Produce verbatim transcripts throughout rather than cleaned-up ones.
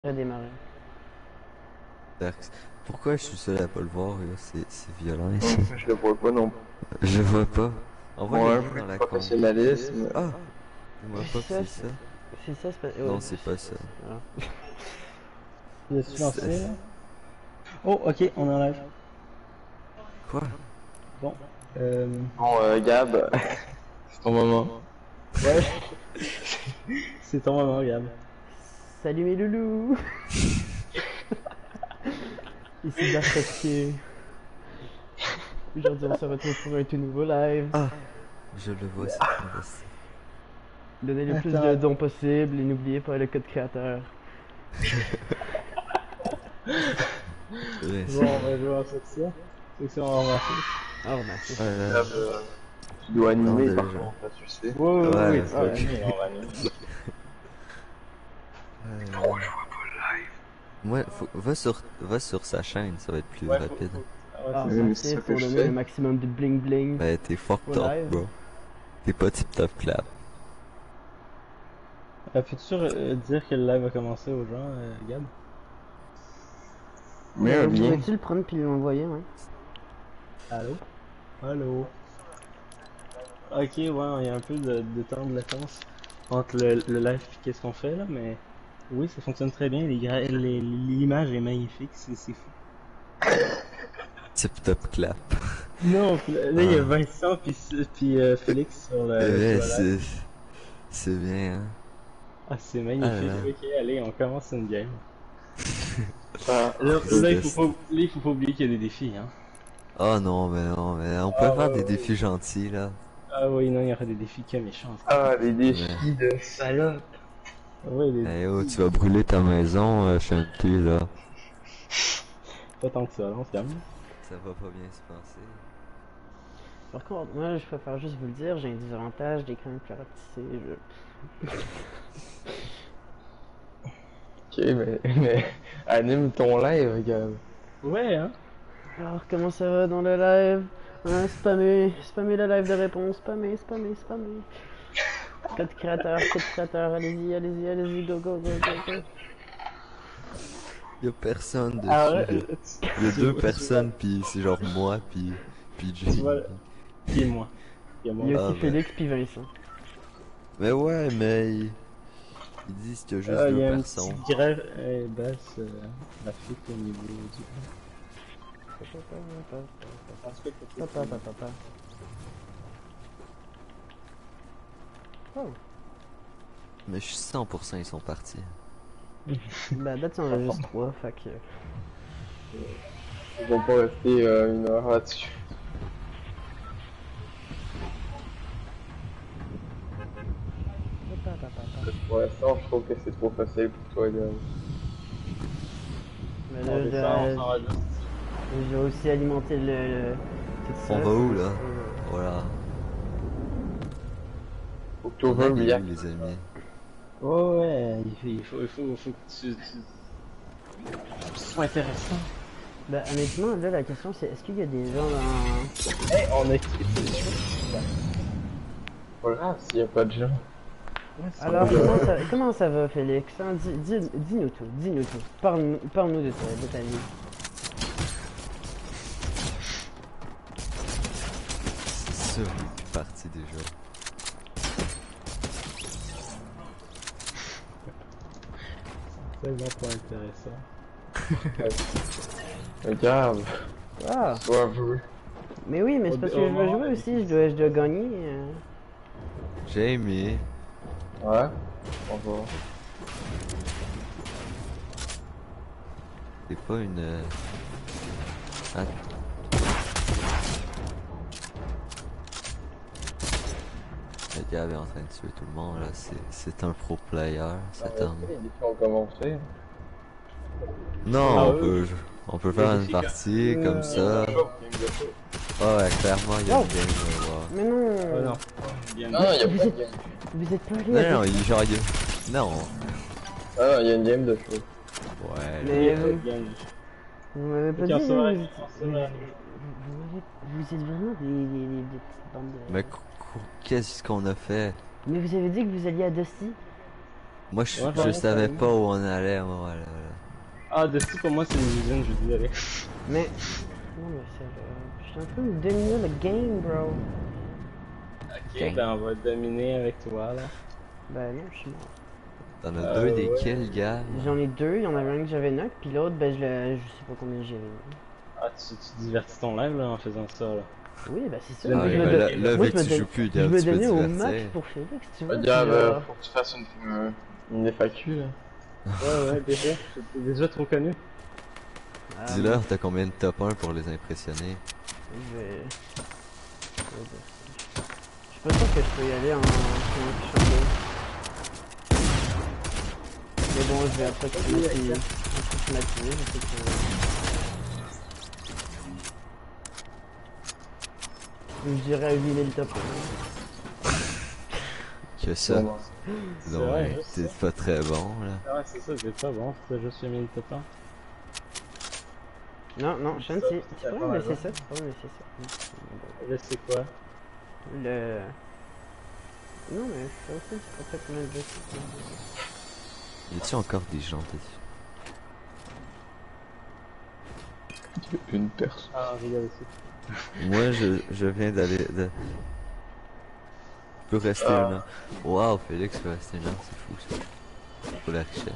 Redémarrer. Darks. Pourquoi je suis seul à pas le voir, là? C'est c'est violent ici. Je le vois pas non plus. Je le vois pas. Envoie Bon, le un lien peu dans de la com. professionnalisme. Ah! Dis-moi pas que Ça, c'est ça. C'est ça, c'est pas... Non, ouais, c'est pas ça. Ah. Il a se lancé C'est- là. Oh, ok, on enlève. Quoi? Bon. Euh... Bon, euh, Gab, c'est ton moment. Ouais. C'est ton moment, Gab. Salut mes loulous. Ici Dark. Aujourd'hui on se retrouve pour un tout nouveau live. Ah! Je le vois, c'est fantastique. Donnez le plus Attends. de dons possible et n'oubliez pas le code créateur. Ouais, Bon, on va jouer en section. Section en remercie. Ah, remarquez. Ah là là. Gab, euh, tu dois animer Non, par déjà. contre, là, tu le sais. Ouais, ouais, Ouais, ouais, ouais, on va ok. animer, on va animer. Euh, Moi, faut... va, sur... va sur sa chaîne, ça va être plus Ouais, faut- rapide. faut- Ah ouais, Ah, Oui, mais merci c'est ça que pour je donner fais. un maximum de bling bling. Ben, t'es fucked Au up, live. bro. T'es pas tip top clap. c'est- Euh, Peux-tu euh, dire que le live a commencé aux gens, euh, Gab? Mais un Vous lien. pouvez-tu le prendre puis l'envoyer, ouais? Allô? Allô? Ok, ouais, il y a un peu de, de temps de latence entre le, le live et qu'est-ce qu'on fait là, mais oui, ça fonctionne très bien. Les gra- les- L'image est magnifique, c'est c'est fou. Tip top clap. Non, puis là, là, il y a Ah. Vincent puis, puis euh, Félix sur le, sur Ouais, le live. c'est... C'est bien, hein. Ah, c'est magnifique. Ah là là. Ok, allez, on commence une game. Ah, Là, c'est là, il best. faut pas, là, il faut pas oublier qu'il y a des défis, hein. Oh non, mais non, mais on peut Ah, faire ouais, des ouais. défis gentils, là. Ah oui, non, il y aura des défis que méchants. ah, les défis de salope. Ah oui, des... Eh oh, tu vas brûler ta maison, euh, Chanty, là. pas tant que ça, on se calme. Ça va pas bien se passer. Par contre, moi je préfère juste vous le dire, j'ai un désavantage d'écran plus rapetissé. Je... Ok, mais, mais anime ton live, Gab. Ouais, hein. Alors, comment ça va dans le live? Hein, spammer, spammer le live de réponse, spammer, spammer, spammer. Code créateur, code créateur, allez-y, allez-y, allez-y, go, go, go, go, go. Y'a personne dessus. Ah ouais, là. euh, tu- Y'a tu deux vois- personnes, pis c'est genre moi, pis, pis Tu vois, Jay. qui est moi? Qui est moi? Il y a Ah, aussi ben. Félix puis Vincent. Mais ouais, mais ils, ils disent qu'il y a juste Ah, il deux y a un personnes. petit grève euh, basse, euh, la fuite au niveau du... Papa, papa, papa. Oh, Mais je suis cent pour cent ils sont partis. bah date on en a juste trois, fait que... Ils vont pas rester euh, une heure là-dessus. Papa, papa, papa. Pour l'instant, je trouve que c'est trop facile pour toi, Gab. Mais On là, descend, je, on s'en va juste. je vais aussi alimenter le... le... tout ça. On va où, là? Euh, Voilà. Faut que tu On ouvres a le des biac. où, les amis? Ouais, ouais, il faut, il faut, il faut, il faut que tu, tu... que ce soit intéressant. Bah honnêtement, là la question c'est est-ce qu'il y a des gens dans... Hey, on a quitté le show. Voilà, s'il y a pas de gens. Alors comment ça, comment ça va Félix hein? Dis, dis, dis-nous tout, dis-nous tout. Parle-nous parle-nous de, ta- de ta vie. C'est sûr, il est parti déjà. Tellement pas intéressant. Regarde, Ah, sois avoué. mais oui, mais c'est parce que je veux jouer aussi, je dois, je dois gagner. euh. Jamie. Ouais, on va. C'est pas une... euh, Ah. Le gars est en train de tuer tout le monde là, c'est c'est un pro player cet homme. Les défis ont commencé. Non, Ah, on oui. peut on peut faire une partie comme ça. Ah ouais, clairement il y a Oh. une game à voir. Mais non, Oh non. Bien Non, il y a Vous pas de êtes- game. vous êtes pas allé Non, avec- non, il genre il y a- Non. Ah non, il y a une game de show. Ouais. Mais bien. vous, Bien. vous m'avez pas Ok, dit, on vous, se va, vous, on se vous, va. vous- vous êtes vraiment des, des, des, des petites bandes de... Mais qu- qu- qu'est-ce qu'on a fait? Mais vous avez dit que vous alliez à Dusty. Moi, je, Ouais, je ouais, savais ouais. pas où on allait, moi, voilà. Ah, Dusty, pour moi, c'est une usine, je suis désolé. Mais. Non, mais c'est. Euh, je suis en train de dominer le game, bro. Ok, ben on va dominer avec toi, là. Ben non, je suis mort. T'en as Euh, deux des ouais. kills, gars. J'en ai deux, il y en avait un que j'avais knock, puis l'autre, ben je le. Je sais pas combien j'ai. Ah, tu, tu divertis ton live, là, en faisant ça, là. Oui, bah c'est ça. Ah Moi, Ouais, je me, mais don- là, là moi, vu je que me tu don- joues plus, je gars, me tu peux donnais au divertir. max pour Félix, tu vois. Gab, puis, euh, euh, faut que tu fasses une, une, une F A Q là. Ouais, ouais, déjà, t'es déjà trop connu. ah, Dis-leur, t'as combien de top un pour les impressionner? Je vais. Je vais dire ça. Je suis pas sûr que je peux y aller en. en champion. Mais bon, je vais approximativement. Approximativement, je sais que. Je dirais huit mille top un. Que ça? Bon, C'est Non, vrai, ouais, juste t'es ça. pas très bon, là. Ah ouais, c'est ça, c'est pas bon, t'as juste mis le top. Non, non, Shan, Ça, c'est. c'est Tu pas pourrais me mal, laisser hein. ça, tu pourrais me laisser ça. Là, c'est quoi? Le. Non, mais ça aussi, c'est pas peut-être mal de. Y a-tu encore des gens dessus? une personne. Ah, regarde ici. Moi, je, je viens d'aller. De... Je peux rester Ah. une heure. Waouh, Félix peut rester une heure, c'est fou ça. Pour la richesse.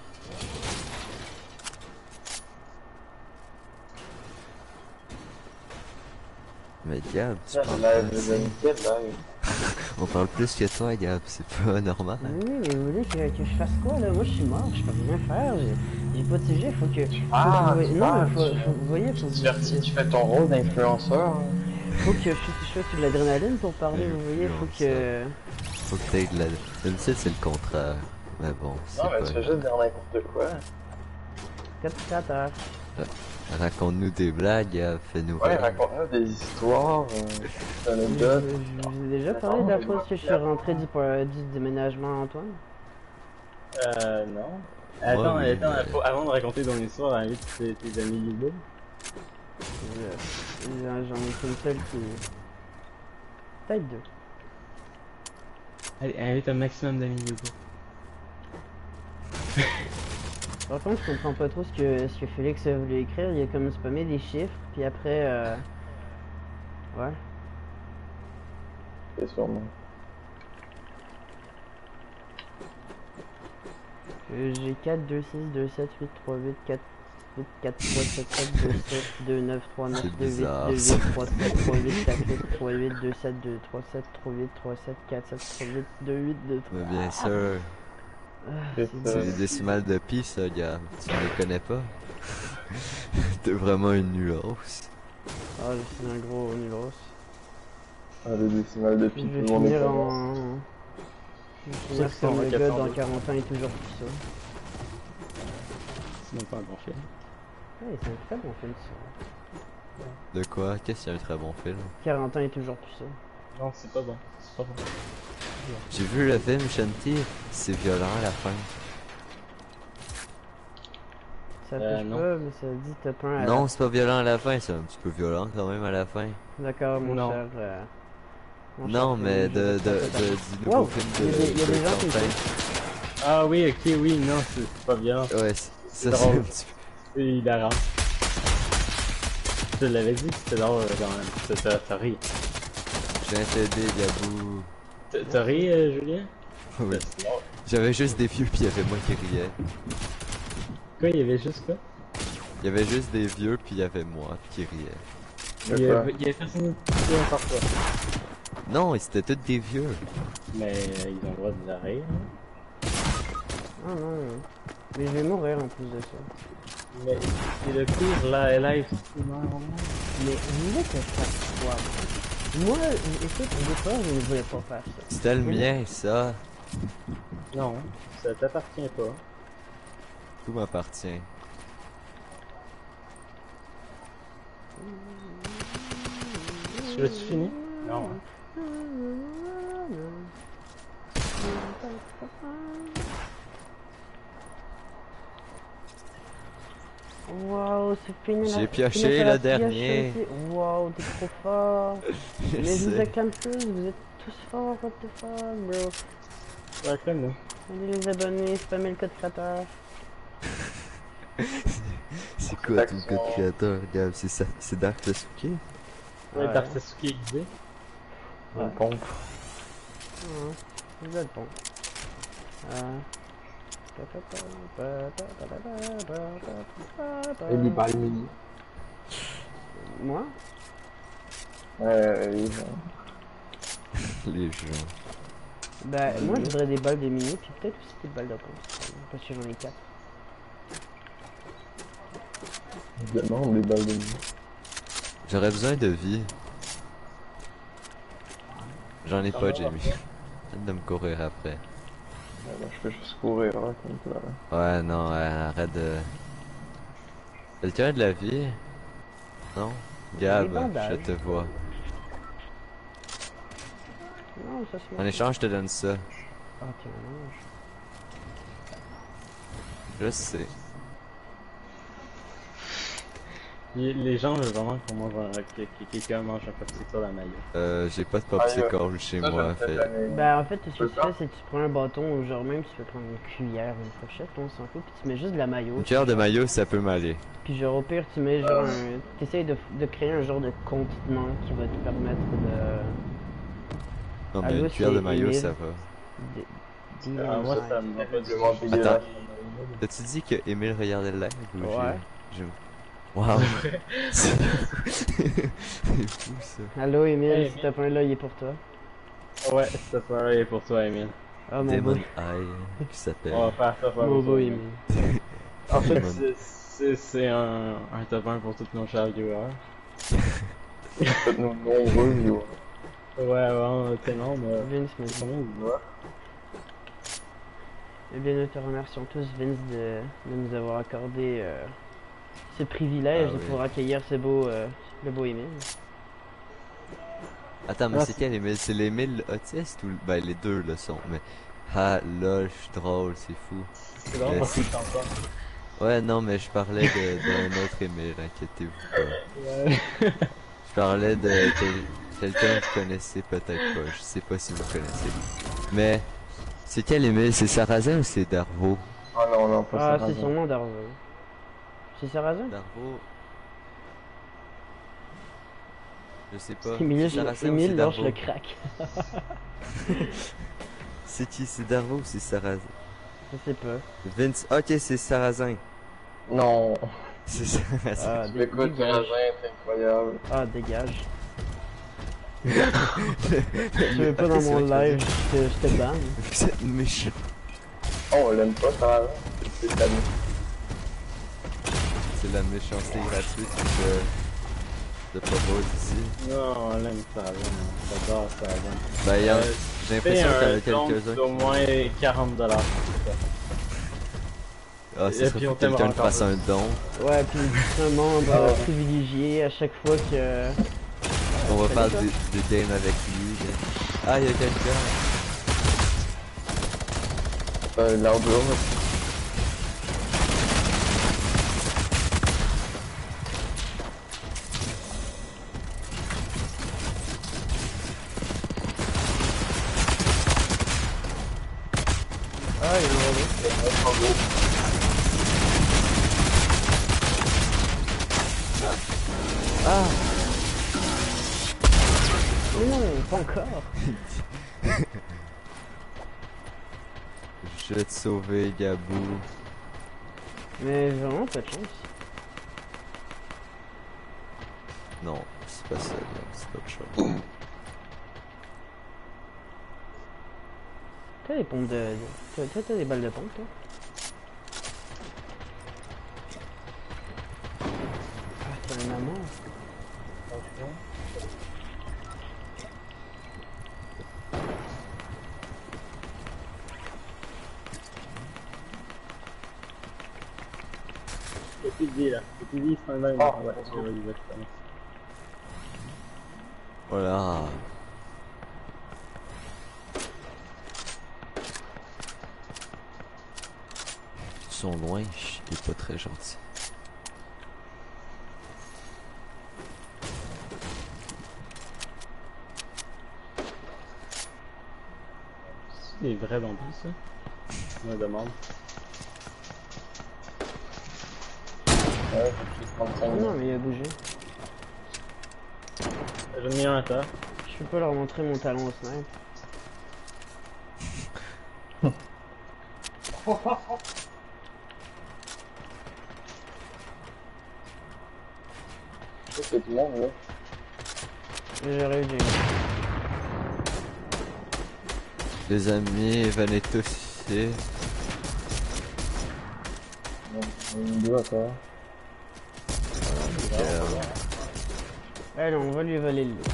Mais Gab, tu Ah, parles live, pas les assez. amis, quel live. On parle plus que toi, Gab, c'est pas normal. Oui, mais vous voulez que, que je fasse quoi là? Moi je suis mort, je peux rien faire, j'ai j'ai pas de sujet, faut que. Faut Ah, que vous voyez- tu non, vois, mais faut, tu- faut, vous voyez, faut, Tu divertis, tu fais ton rôle d'influenceur. hein. faut que je je fasse de l'adrénaline pour parler, vous voyez, faut que. Faut que t'aies de la. D'habitude, c'est le contraire. Mais bon, c'est Non, mais pas tu fais juste dire n'importe quoi. Quatre créateurs. Raconte-nous des blagues, Gab, fais-nous Ouais, rire. raconte-nous des histoires, euh, des Je, anecdotes. je vous ai déjà parlé de la fois que je suis rentré du, du déménagement, Antoine. Euh, non. Attends, oui, attends, mais- faut- avant de raconter ton histoire, invite tes, tes amis Hugo. Je- J'en j'en ai qu'une seule qui. Peut-être deux. Allez, invite un maximum d'amis Hugo. Par contre, je comprends pas trop ce que, ce que Félix a voulu écrire. Il a comme spammé des chiffres, puis après. Euh... Ouais. C'est sûrement. Euh, J'ai quatre, deux, six, deux, sept, huit, trois, huit, quatre, huit, quatre, trois, sept, sept, deux, sept, deux, neuf, trois, neuf, C'est deux, huit, bizarre, deux, ça. huit, trois, sept, trois, huit, quatre, huit, trois, huit, deux, sept, deux, trois, sept, trois, huit, trois, sept, quatre, sept, trois, huit, deux, huit, deux, trois. Mais bien sûr, Ah, C'est c'est ça. c'est les décimales de pi, ça, Gab. Tu ne les connais pas? T'es vraiment une nuance. Ah, je suis un gros nulos. Ah, le décimal de Je pi, vais tout le monde est finir pas en. Je vais finir Ça, comme c'est le en gars quatre cent dans deux. quarante ans et toujours plus ça. C'est même pas un bon film. Ouais, c'est un très bon film ça. De quoi? Qu'est-ce qu'il y a un très bon film? quarante ans et toujours plus ça. Non, c'est pas bon. C'est pas bon. J'ai vu le film, Shanti. C'est violent à la fin. Ça Euh, touche non. pas, mais ça dit top un à Non, la... c'est pas violent à la fin, c'est un petit peu violent quand même à la fin. D'accord, mon Non. cher. Euh... mon Non, cher mais Félix, de, je de, comprends totalement. de- du nouveau Wow, film il y de, a des- il y a des de gens qui Quentin. Ah oui, ok, oui, non, c'est c'est pas bien. Ouais, c'est- ça c'est drôle. un petit peu... C'est hilarant. Je te l'avais dit que c'était drôle quand même. T'as- T'as t'as ri. Je viens t'aider, Gabou. T'as t'as ri, euh, Julien? Oui. C'est drôle. J'avais juste des vieux puis il y avait moi qui riais. Quoi, il y avait juste quoi? Il y avait juste des vieux puis il y avait moi qui riais. Il y avait, il y avait personne qui riait par toi. Non, ils étaient tous des vieux. Mais euh, ils ont le droit de la rire. Ah non, non. Mais je vais mourir en plus de ça. Mais c'est le pire là, live streamer. Mais vous voulez que je fasse quoi? Moi, écoute, au départ, je ne voulais pas faire ça. C'était le mien, ça. Non, ça t'appartient pas. Tout m'appartient. Tu l'as-tu fini? Non. hein. Waouh, c'est fini. J'ai la- pioché fini le la dernier. pioche, Waouh, t'es trop fort. Je Mais vous sais. êtes comme tous, vous êtes tous forts, what the fuck, bro. Ouais, comme nous. Allez les abonnés, spammez le code créateur. C'est quoi ton code créateur, Gab? C'est ça, c'est Dark Sasuke? Ouais, Ouais. Dark Sasuke aiguisé. Ouais. Une pompe. Ouais, c'est le bon. Euh... Et des balles mini. Moi? Euh, oui, Les gens. Ben, moi je voudrais des balles de mini, puis peut-être aussi des balles de pompe. Parce que j'en ai quatre. je demande des balles de mini. J'aurais besoin de vie. J'en ai pas, Jamie. Arrête de me courir après. Ouais, ben, je peux juste courir là, comme ça. Là. Ouais, non, ouais, arrête de... Quelqu'un a de la vie? Non? Gab, bandages. je te vois. Non, ça se En échange, je te donne ça. Ah, tu manges. Je sais. Les les gens veulent vraiment qu'on mange un, que, que quelqu'un mange un popsicle à la maillot. Euh, j'ai pas de popsicle chez Ça, moi, je le fais fait... jamais. Ben, en fait, ce que Peux tu pas? fais, c'est que tu prends un bâton, ou genre même tu peux prendre une cuillère, une fourchette, on s'en fout, puis tu mets juste de la maillot. Une cuillère de maillot, ça peut m'aller. Puis genre au pire, tu mets genre un... T'essayes de, de créer un genre de contenant qui va te permettre de... Non, mais Allô, une cuillère de c'est maillot, Émile. ça va. de... Ah, moi, de- ça me va pas du Vraiment tout. dégueulasse. T'as-tu dit que Emile regardait le live ou Ouais. j'ai... j'ai- Waouh! C'est c'est fou ça. Allô Emile, Hey, si t'as pas un là, il est pour toi. Ouais, ça pareil pour toi, Emile. Ah mon Demon beau, Eye, qui s'appelle. On va faire ça pour mon toi, beau Emile. Emile. En fait, Demon. c'est- c'est c'est un, un top un pour tous nos chers viewers. Faites-nous nombreux viewers. Ouais, ouais, tellement, mais... Vince me dit. Combien de viewers? Eh bien, nous te remercions tous, Vince, de, de nous avoir accordé euh, ce privilège Ah de oui. pouvoir accueillir ce beau, euh, le beau Emile. Attends, mais Ah, c'est c'est- quel Emile? C'est l'Emile autiste ou... Ben, les deux le sont, mais... Ah, lol, je suis drôle, c'est fou. C'est drôle Mais parce que c'est- je t'entends. Ouais, non, mais je parlais de- d'un autre Emile, inquiétez-vous pas. Ouais. Je parlais de quel- quelqu'un que vous connaissez peut-être pas, je sais pas si vous connaissez. Mais... C'est quel Emile? C'est Sarrazin ou c'est Darvo? Ah non, non, pas Ah, ça. c'est son nom d'Arvo. C'est Sarrazin? Darvo... Je sais pas. Emile, C'est Sarrazin ou Emile c'est lâche Darvo? le crack. C'est qui? C'est Darvo ou c'est Sarrazin? Je sais pas. Vince... Ok, c'est Sarrazin. Non. C'est Sarrazin. Ah, dé- Écoute, dégage. Sarrazin, c'est incroyable. Ah, dégage. Tu veux pas dans mon live, je te, je te banne. Vous êtes méchant. Oh, on l'aime pas, Sarrazin. C'est ta vie. C'est la méchanceté gratuite de, de propose ici. Non, on l'aime ça, j'adore ça. Ben, y a- Euh, j'ai Fais l'impression qu'il y en a un don quelques-uns d'au qui... moins quarante dollars. Ah, Et ce serait puis fou on que quelqu'un t'aimera te fasse encore un don. Ouais, puis un membre euh, privilégié à chaque fois que... On va Salut, faire toi. des, des games avec lui. Ah, il y a quelqu'un. Euh, l'arbre, Ah, il y en a un autre. Ah! Mais non, pas encore. Je vais te sauver, Gabou. Mais j'ai vraiment pas de chance. Non, c'est pas ça, Gab, c'est pas de chose. T'as des pompes de... T'as t'as- t'as des balles de pompe, toi? Ah, t'es un amour. Petite vie là, petite vie, c'est un live. Ah, Ouais, bon. je vois exactement. Voilà. Ils sont loin, il est pas très gentil. C'est des vrais bambous ça. Je me demande. Ouais, je suis trente-cinq Oh non, minutes. mais il a bougé. J'en ai mis un à terre. Je peux pas leur montrer mon talent au snipe. C'est tout le monde, là. J'arrive, j'ai Les amis, venez tous ici. Non, on est deux encore. Allez, on va lui voler le loup.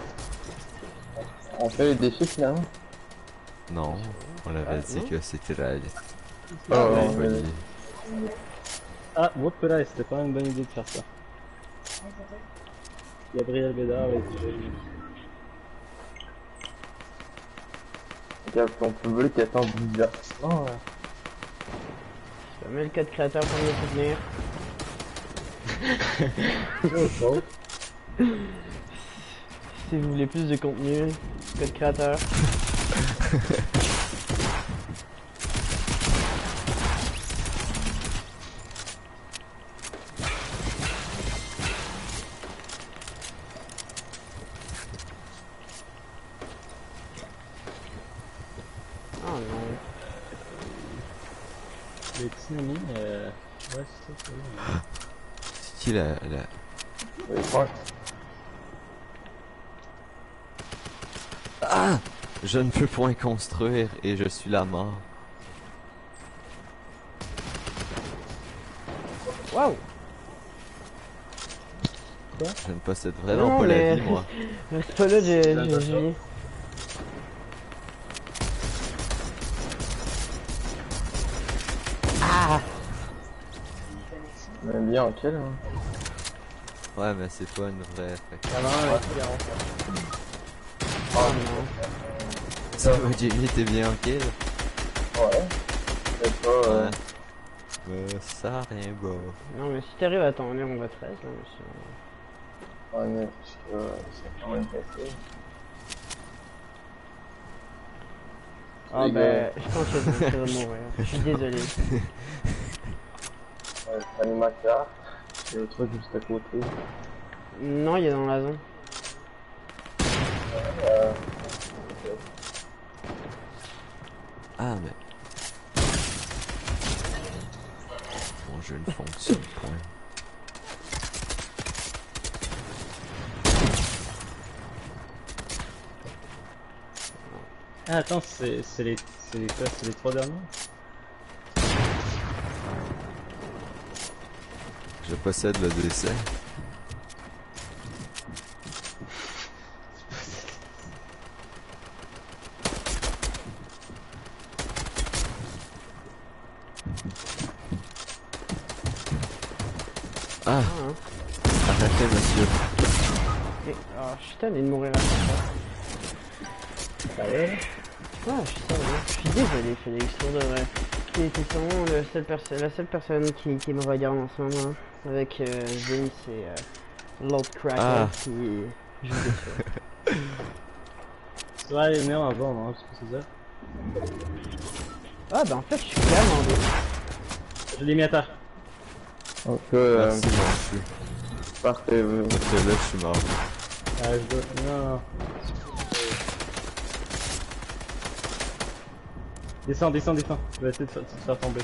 On fait les défis finalement. Non, on avait Ah, dit non? que c'était la... Oh, la ouais, folie. Ah, whoop là, c'était pas une bonne idée de faire ça. Gabriel Bédard et Regarde, ton public attend du divertissement. Ouais. Je mets le code créateur pour me soutenir. Si vous voulez plus de contenu, code créateur. Oh non. les tsunamis, euh... ouais, c'est ça, c'est vrai. C'est qui la... la... Oui, ouais. Ah! Je ne peux point construire et je suis la mort. Waouh! Je ne possède vraiment Non, pas mais- la vie, moi. Reste pas là, j'ai... j'ai- j'ai- Ah! On aime bien en kill. Hein. Ouais, mais c'est pas une vraie... fait que- Ah non, ouais. Oh non. Ça va, Jimmy, t'es bien en kill? Ouais. C'est pas. Euh... Ouais. Mais ça a rien bas. Non, mais si t'arrives à t'en aller, on va treize, là, monsieur. Ouais, mais parce que euh, c'est quand même facile. Ah Les ben, je pense que je vais mourir. Je suis désolé. Ouais, animateur. C'est le truc juste à côté. Non, il est dans la zone. Euh... Ah, mais... Mon jeu ne fonctionne point. Ah, attends, c'est c'est les... C'est les quoi? C'est les trois derniers? Je possède le décès. Ah, Ah, hein. arrêtez, monsieur. Et- ah, je suis tanné de mourir à chaque fois. Ça va, là? Ah, je suis tanné. Je suis désolé, Félix, pour de vrai. T'es t'es sûrement le seul perso la seule personne qui, qui me regarde en ce moment. Avec euh, Vince et euh, l'autre cracker Ah. qui joue dessus. Tu vas aller venir en bas, non? C'est ça? Ah, ben en fait, je suis calme en deux. Je l'ai mis à terre. Donc, euh, Merci, mon chou. parfait. euh, Parce que là, je suis mort. Ah, je dois... Non, non. Descends, descends, descends. Je vais essayer de fa- de te faire tomber.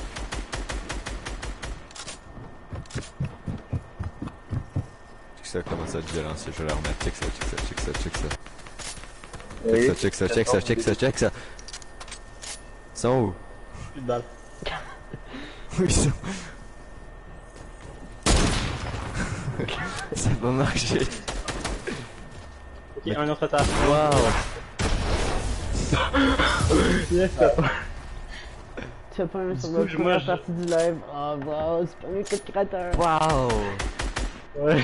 Check ça, comment ça devient violent, je vais la remettre. Check ça, check ça, check ça, check ça. oui. Check ça, check ça, check ça, check ça, check ça. Ils sont où? Plus de balles. Où ils sont? Ça va marcher. Ok, un autre à terre. Waouh! Yes, t'as pas. Tu as pas aimé sur Du la coup, moi, première je- partie du live. Ah, wow, c'est pas mieux que le créateur. Waouh! Ouais.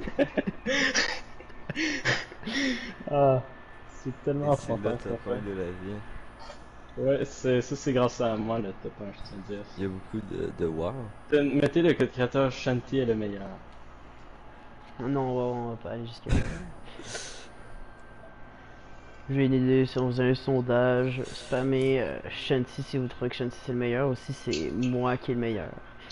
Ah, c'est tellement C'est le enfantin. top un de la vie. Ouais, c'est, ça c'est grâce à moi le top un, je tiens à dire. Il y a beaucoup de, de wow. Ten- Mettez le code créateur Shanty est le meilleur. Ah non, on va, on va pas aller jusqu'à là. J'ai une idée si on faisait un sondage. Spammez euh, Shanty si vous trouvez que Shanty c'est le meilleur, ou si c'est moi qui est le meilleur.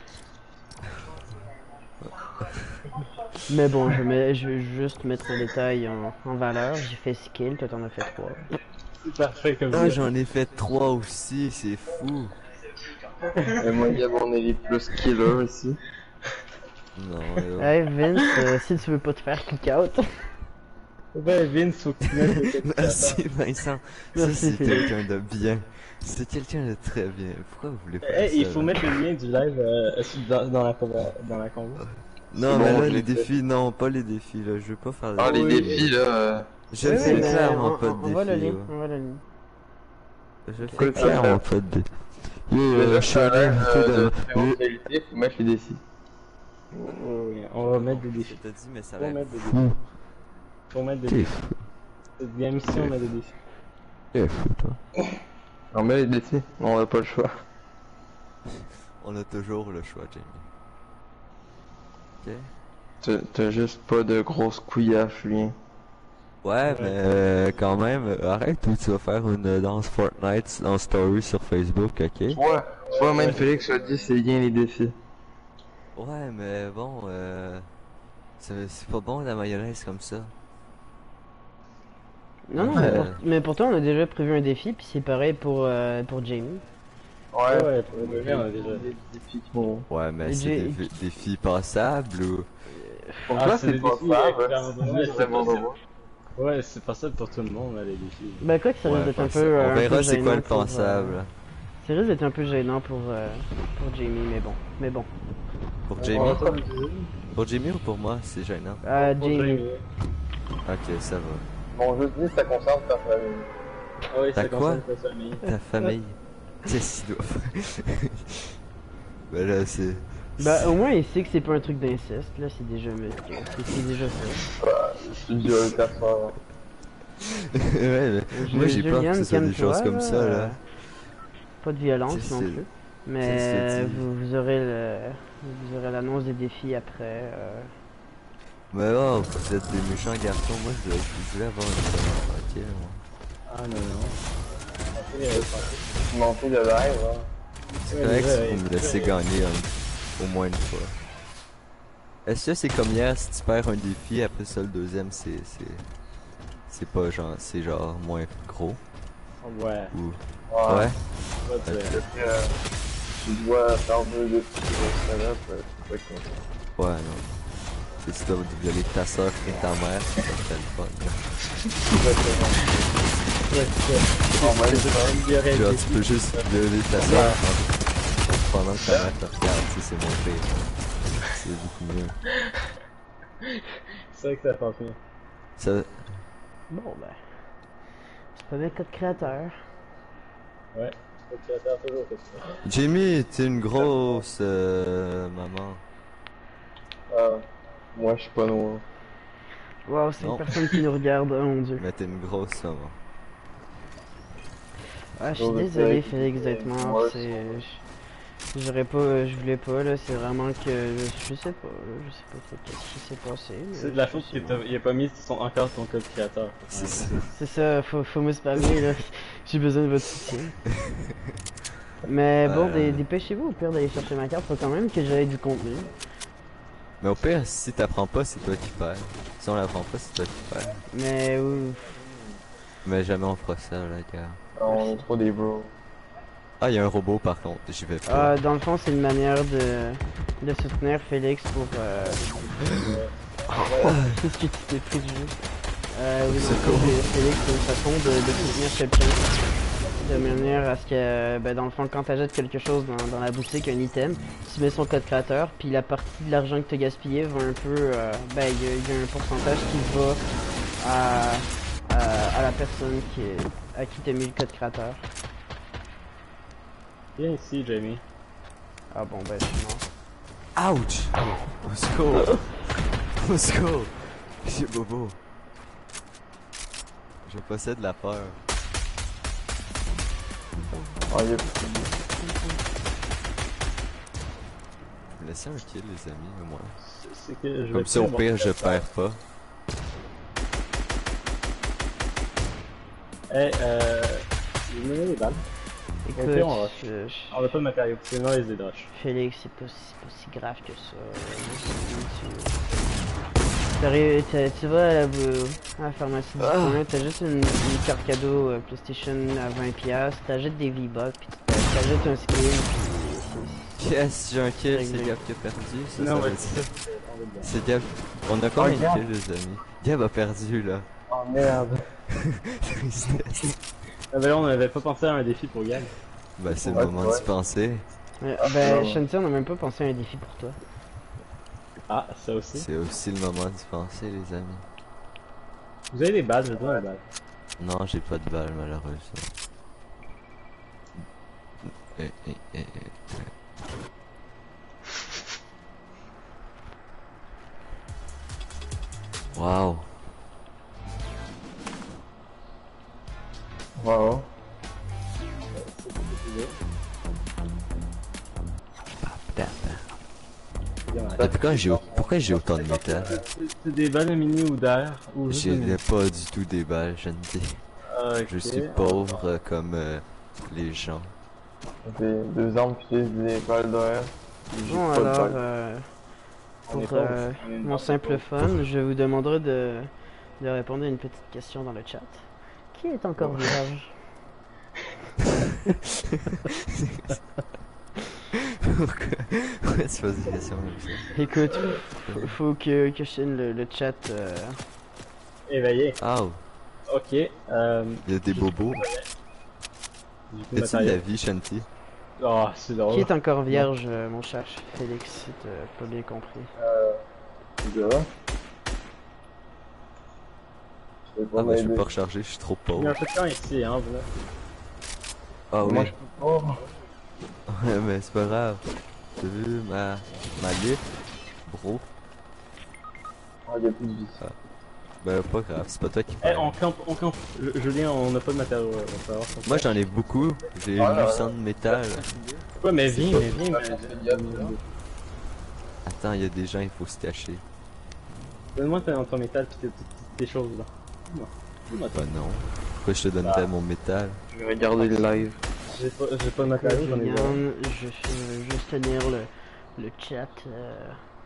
Mais bon, je, mets, je vais juste mettre un détail en, en valeur. J'ai fait six kills, toi t'en as fait trois. C'est parfait comme Ah, ça. j'en ai fait trois aussi, c'est fou. Et moi, Gab, on est les plus killers ici. Non, euh, Hey Vince, euh, si tu veux pas te faire kick out. Ouais, Vince, faut que tu mettes le code merci Vincent. Ça Merci, c'est Philippe. quelqu'un de bien. C'est quelqu'un de très bien. Pourquoi vous voulez faire Hey, ça? il faut là? mettre le lien du live euh, dans, dans la convo- dans la convo. Non, C'est mais bon, là je les l'ai fait. défis, non, pas les défis là. Je veux pas faire. Ah, les Oui. défis, là. euh, Je Oui, le oui, fais mais clairement on, pas on, de on va le défis. lien, ouais. on va le lien. Je Pourquoi fais tu vas clairement faire? pas de défis. Yo, Mais euh, là, je suis allé euh, un peu de de. très haute qualité, faut mettre les défis. Oui, oui, on va mettre des Je défis. t'ai dit, mais ça Faut va mettre des fou. défis. Faut mettre des T'es défis. fou. Cette game ici, on met des défis. T'es fou, toi. On met les défis, on a pas le choix. On a toujours le choix, Jamie. Ok. T'as t'as juste pas de grosses couillages, Julien. Ouais, mais euh, quand même, euh, arrête ou tu vas faire une euh, danse Fortnite en story sur Facebook, ok? Toi, toi, même Félix a dit c'est bien les défis. Ouais, mais bon, euh, c'est c'est pas bon la mayonnaise comme ça. Non, non, Ouais. mais, pour- mais pourtant on a déjà prévu un défi, puis c'est pareil pour, euh, pour Jamie. Ouais, Ouais, pour le donner, on a déjà. des défis qui vont. Ouais, mais Et c'est j'ai- des vi- défis passables ou... Pour Ah, toi, c'est c'est des pas défis, grave, euh, hein. clairement, C'est c'est très bon pas- de voir. Ouais, c'est pas ça pour tout le monde, là, les défis. Ben quoi que ça Ouais, risque d'être un fait que peu... ça- euh, on un peu verra c'est quoi gênant le pour, euh, pensable. Ça risque d'être un peu gênant pour, euh, pour Jamie, mais bon. Mais bon. Pour On Jamie? va t'amuser. Pour Jamie ou pour moi? C'est gênant. Euh, Pour Jamie. Jamie. Ok, ça va. Bon, je dis, ça concerne ta famille. Ah oui, T'as ça quoi? concerne ta famille. Ta famille. Qu'est-ce qu'il doit faire? Ben là, c'est... Ben au moins il sait que c'est pas un truc d'inceste, là, c'est déjà... mais- C'est c'est déjà ça. Bah, je dis à personne. ouais, mais moi j'ai peur que ce soit des calme-toi, choses comme ça, là. Pas de violence C'est- non c'est- plus. c'est Mais ce que dit. vous, vous aurez le... Vous aurez l'annonce des défis après. Euh... Mais oh, vous êtes des méchants garçons, moi je voulais, je voulais avoir une famille tranquille, moi. Ah non, non. Ok, euh, Monter le live, hein. C'est Ouais, correct déjà, si ouais. vous me laissez gagner un- au moins une fois. Est-ce que c'est comme hier, si tu perds un défi, après ça le deuxième c'est... c'est... C'est pas genre... c'est genre moins gros? Ouais, Ou... Ouais. Ouais? pas de- Parce que, euh, tu dois faire deux défis de stand-up, euh, c'est pas cool. Ouais, non. C'est si tu dois violer ta soeur et ta mère, ça serait le fun. là. Ouais, c'est Bon, ben, ça. Il y aurait Genre des tu peux défis. juste violer ta soeur pendant que ta mère te regarde, tu sais, c'est moins pire. C'est beaucoup mieux. C'est vrai que ça passe bien. Ça... Bon ben... C'est pas bien code créateur. Ouais. Faut que tu attends toujours que ça. Jamie, t'es une grosse euh, maman. euh, moi, je suis pas noir. Wow, c'est une Non. personne qui nous regarde, oh mon dieu. Mais t'es une grosse maman. Ah, je suis Oh, mais désolé c'est- Félix d'être mort, Ouais, c'est... je- J'aurais pas... Je voulais pas, là, c'est vraiment que... Je, je sais pas, là, je sais pas trop qu'est-ce qui s'est passé. mais C'est de la je faute sais qu'il pas. t'a- il a pas mis son, encore ton code créateur. C'est ça. C'est ça, faut, faut me spammer, là. J'ai besoin de votre soutien. Mais bon, Euh. dé- dépêchez-vous au pire d'aller chercher ma carte, faut quand même que j'aille du contenu. Mais au pire, si t'apprends pas, c'est toi qui perds. Si on l'apprend pas, c'est toi qui perds. Mais... ouf. Mais jamais on fera ça, là, gars. On est trop des bros. Ah, il y a un robot par contre, j'y vais pas. Ah, dans le fond, c'est une manière de, de soutenir Félix pour... Euh... Qu'est-ce que tu t'es pris du jeu? Euh, oui, dans le fond, c'est- Félix, c'est une façon de, de soutenir quelqu'un. De manière à ce que, ben, dans le fond, quand tu achètes quelque chose dans, dans la boutique, un item, tu mets son code créateur, puis la partie de l'argent que tu as gaspillé va un peu... euh, ben, il y, a- il y a un pourcentage qui va à, à, à la personne qui est, à qui tu as mis le code créateur. Viens ici, Jamie. Ah bon, ben, je suis mort. Ouch! Au secours! Au secours! J'ai bobo. Je possède la peur. Ah, il y a... Je me laisser un kill, les amis, au moins. C'est- C'est que je vais Comme ça, au plus pire, avoir- je perds pas. Eh, euh... Il me met les balles. Écoute, Ok, on rush. je- je- On a pas de matériaux, sinon les dédroches. Félix, c'est pas, si- c'est pas si grave que ça. Euh, tu, t'arrives- t'as- tu vas à la, à la pharmacie du Ah. coin, t'as juste une, une carte cadeau euh, PlayStation à vingt piastres, t'achètes des V-Bucks, puis tu t'achètes un skin, puis Yes, j'ai un kill, Réglé. c'est Gab qui a perdu. Ça, Non, ça ouais, veut c'est dire- ça. On va bien. C'est Gab. On a combien Oh, de Gab. kills, les amis? Gab a perdu, là. Oh merde. Tristesse. Ah bah là, on avait pas pensé à un défi pour Gab. Bah, c'est le Ouais, moment ouais. d'y penser. Ouais, Ah, ben, non. Shanty, on n'a même pas pensé à un défi pour toi. Ah, ça aussi. C'est aussi le moment d'y penser, les amis. Vous avez des balles, je dois des balles. Non, j'ai pas de balle, malheureusement. Eh, eh, eh, eh. Wow. Wow. Depuis quand j'ai au- pourquoi j'ai autant de métal? C'est des balles de mini ou d'air ou juste de J'ai mini. pas du tout des balles, je ne dis. Ok. Je suis pauvre euh, comme euh, les gens. Des deux armes puis des balles d'air. J'ai Bon, pas de alors, balles. euh, On est pour pauvre. euh, On est mon pauvre. simple fun, je vous demanderai de, de répondre à une petite question dans le chat. Qui est encore vierge? Pourquoi pourquoi tu poses des questions comme ça? Écoute, faut, faut que, que je tienne le, le chat. euh, Éveillé. Ah, Ok. Euh, il y a des bobos. du coup, As-tu de la matériel. vie, Shanti? Oh, c'est Qui drôle. est encore vierge, euh, mon cher Félix, si t'as pas bien compris? Euh. Gars. Je vais pas Ah bah je peux m'aider. pas recharger, je suis trop Il y a pauvre. un peu de temps ici, hein, voilà. Ah oui, Moi je peux pas. ouais, mais c'est pas grave. T'as vu ma, ma lip, bro? Ah, il y a plus de vie. Ben pas grave, c'est pas toi qui Eh, perds. on campe, on campe. Je- Julien, on n'a pas de matériaux, euh, on va savoir. qu'on Moi fait. j'en ai beaucoup, j'ai Ah, huit cents de métal. Ouais, mais c'est viens, pas- mais viens, pas mais- fait gaffe, là. Attends, il y a des gens, il faut se cacher. Donne-moi ton, ton métal pis tes, tes, tes choses là. Dis-moi. Dis-moi toi. Bah non. Pourquoi je te donnerais mon métal? Je vais regarder le live. J'ai pas, j'ai pas de matériaux, j'en ai pas. Juliane, je vais juste tenir le, le chat euh,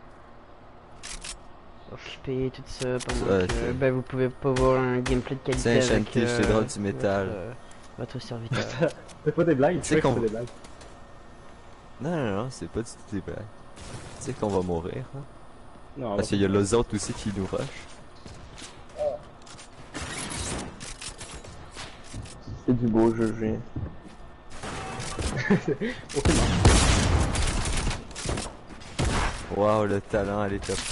occupé, tout ça, pendant Ouais, que c'est- ben, vous pouvez pas voir un gameplay de qualité Tiens, avec Shanty, je t'ai euh, drôle du métal. Votre, euh, votre serviteur. Fais pas des blagues, Tu sais tu sais qu'on- qu'on fait des blagues. Non, non, non, c'est pas du tout des blagues. Tu sais qu'on va mourir, hein? Non, Parce qu'il y a les autres aussi qui nous rushent. C'est du beau jeu, j'ai. aucunement. Waouh, le talent, elle est top.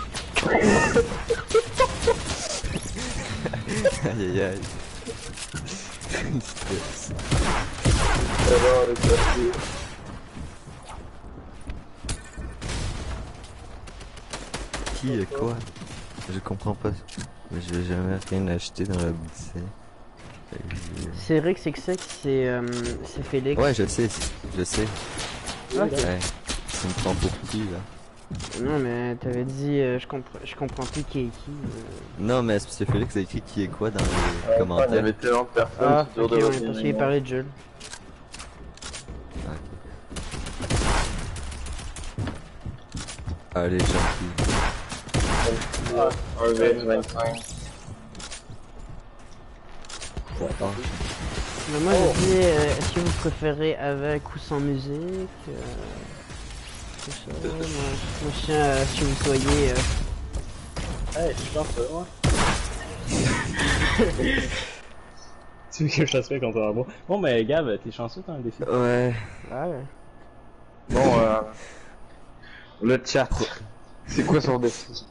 Aïe aïe aïe. Tristesse. Alors, le café. Qui est quoi? Je comprends pas. Mais je vais jamais rien acheter dans la boutique. Fait que je- C'est Rick c'est que c'est c'est euh, c'est Félix. Ouais, je sais, je sais. Ok. Ouais, tu me prends pour qui là? Non mais t'avais dit euh, je comprends je comprends plus qui est qui. euh. Non, mais c'est parce que Félix a écrit qui est quoi dans les Il y commentaires. avait tellement de personnes Ah qui ok durent de ouais, revenir parce qu'il à moi. parlait de Jules. Allez, gentil. Un V vingt-cinq. Ah, Mais moi je dis euh, est-ce que vous préférez avec ou sans musique euh, tout ça, moi, moi je tiens à ce que vous soyez euh, Hey, je pense pas, moi. Tu veux que je fasse quoi contre un bois? Bon, mais Gab, t'es chanceux, t'as un défi. ouais. ouais. Bon, euh. Le chat. C'est quoi son défi?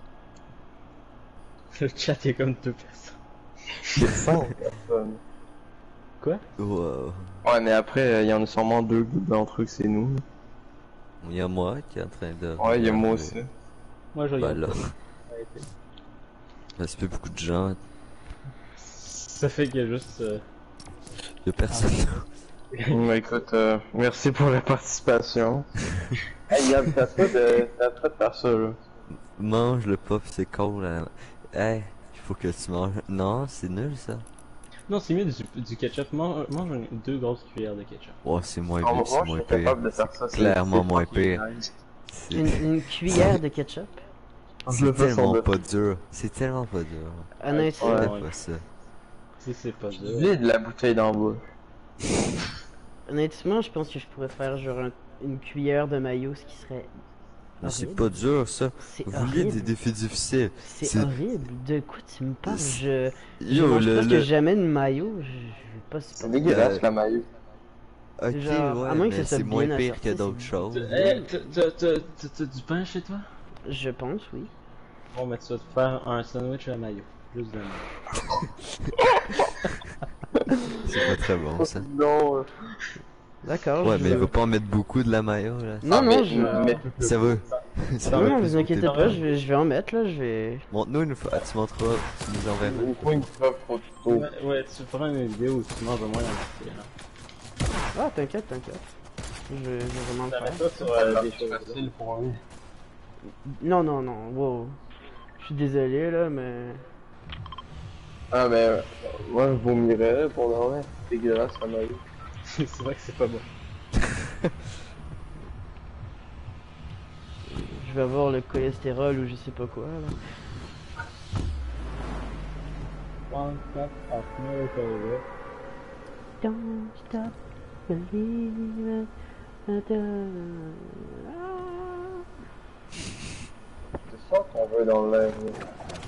Le chat est comme deux personnes. C'est cent personnes. Quoi? Wow. Ouais, mais après, euh, il y en a sûrement deux d'entre eux que c'est nous. Il y a moi qui est en train de. Ouais, il y a moi aussi. Moi, je Bah regarde. là, Arrêtez. là, ça fait beaucoup de gens. Ça fait qu'il y a juste... euh, Il y a personne. Bah écoute, euh, merci pour la participation. Hey Gab, t'as pas de, t'as pas de faire ça là. Mange le pop, c'est cool. Là. Hey, il faut que tu manges. Non, c'est nul ça. Non, c'est mieux du, du ketchup. Mange, mange une- deux grosses cuillères de ketchup. Oh, c'est moins En vite, moi, c'est je moins suis pire. capable de faire ça. c'est- Clairement c'est moins fucking pire. nice. C'est Une, une cuillère de ketchup. Je c'est le fais sur tellement deux. pas dur. C'est tellement pas dur. Honnêtement, Ouais. Fais pas ça. Si c'est pas dur. Vide la bouteille d'en bas. honnêtement, je pense que je pourrais faire genre un- une cuillère de mayo, ce qui serait. Mais c'est horrible. pas dur ça. C'est Vous vouliez horrible. des défis difficiles. C'est c'est- horrible. De quoi tu me parles? Je, je Yo, mange le, presque le... jamais de mayo. Je, je vais pas C'est supporter. dégueulasse Euh, la maillot. Ok, Genre, à ouais, moins que mais ça soit c'est moins bien pire assorti, que d'autres c'est- choses. Eh, t'as- t'as- t'as t'as- t'as du pain chez toi? Je pense, oui. Bon, mais tu vas te faire un sandwich à mayo. Juste de mayo. C'est pas très bon ça. Non, euh, D'accord. Ouais, je... mais il va pas en mettre beaucoup de la mayo là. Non, ah, non, mais- je. mais- Ça va. Ça Non, va non, plus vous inquiétez goûter pas, de je vais, je vais en mettre là, je vais. Montre-nous une fois. Ah, tu montreras. Tu nous enverras. Une fois une preuve trop tôt. Ouais, ouais, tu feras une vidéo où tu manges au moins la moitié. Hein. Ah, t'inquiète, t'inquiète. Je vais, je vais vraiment le Ça faire. met ça sur euh, des choses. facile pour lui. Non, non, non, wow. Je suis désolé là, mais. Ah, mais euh, moi je vomirais pour le vrai. C'est dégueulasse la maillot. C'est vrai que c'est pas bon. Je vais avoir le cholestérol ou je sais pas quoi là. One cup of milk. Don't stop believing. C'est ça qu'on veut dans l'air. là.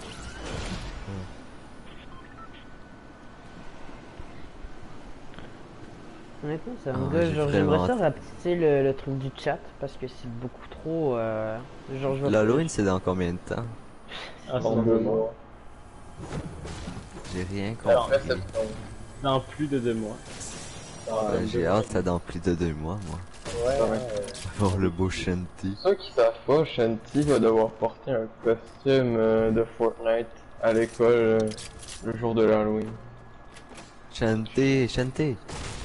Honnêtement, c'est un Ah, gars, j'ai genre vraiment j'aimerais ça hâte. rapetisser le, le truc du chat parce que c'est beaucoup trop. Euh... Genre, je vais L'Halloween c'est dans combien de temps? Ah, c'est Dans dans deux deux mois. mois. J'ai rien Alors, compris. Après septembre. Dans plus de deux mois. Dans Ben, deux J'ai mois. hâte ça dans plus de deux mois moi. Ouais, Ouais. ouais. Voir le beau Shanty. Ceux qui savent pas, Shanty va devoir porter un costume euh, de Fortnite à l'école euh, le jour de l'Halloween. Shanty, Shanty.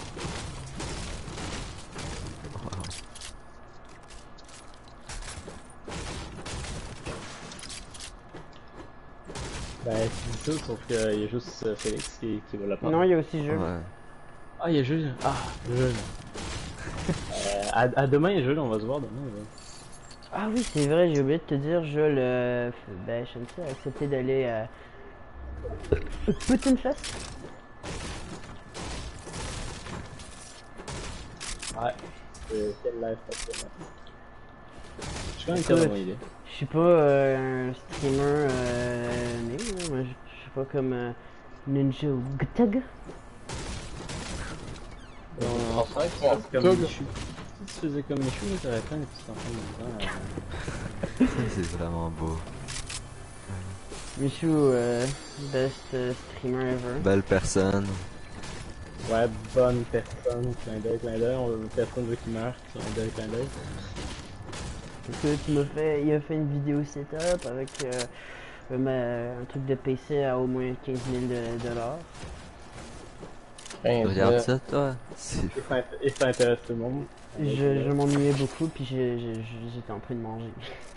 Ben, c'est ça, sauf qu'il y a juste euh, Félix qui, qui va la prendre. Non, il y a aussi Jules. Ouais. Ah, il y a Jules. Ah, Jules. euh, à, à demain, Jules, on va se voir demain. là. Ah oui, c'est vrai, j'ai oublié de te dire, Jules, euh, ben, Shanty a accepté d'aller à Putin Fest. Ouais. Euh, quel live parce que, je suis quand même Écoute, très bonne idée. Je suis pas euh, un streamer euh, né, là, moi je je suis pas comme euh, Ninja ou Gtug. On fait, comme Tug. Michou. Si tu faisais comme Michou, là, t'aurais plein de petits enfants en même temps. Ça c'est vraiment beau. Michou, euh, best euh, streamer ever. Belle personne. euh. Ouais, bonne personne, clin d'œil, clin d'œil. On veut personne veut qu'il meure, clin d'œil, clin d'œil. Écoute, il m'a fait, il a fait une vidéo setup avec euh, ma- un truc de P C à au moins quinze mille dollars. Regarde ça toi. C'est Et ça, int- et ça intéresse tout le monde. Je, je m'ennuyais beaucoup puis j'ai- j'ai- j'étais en train de manger.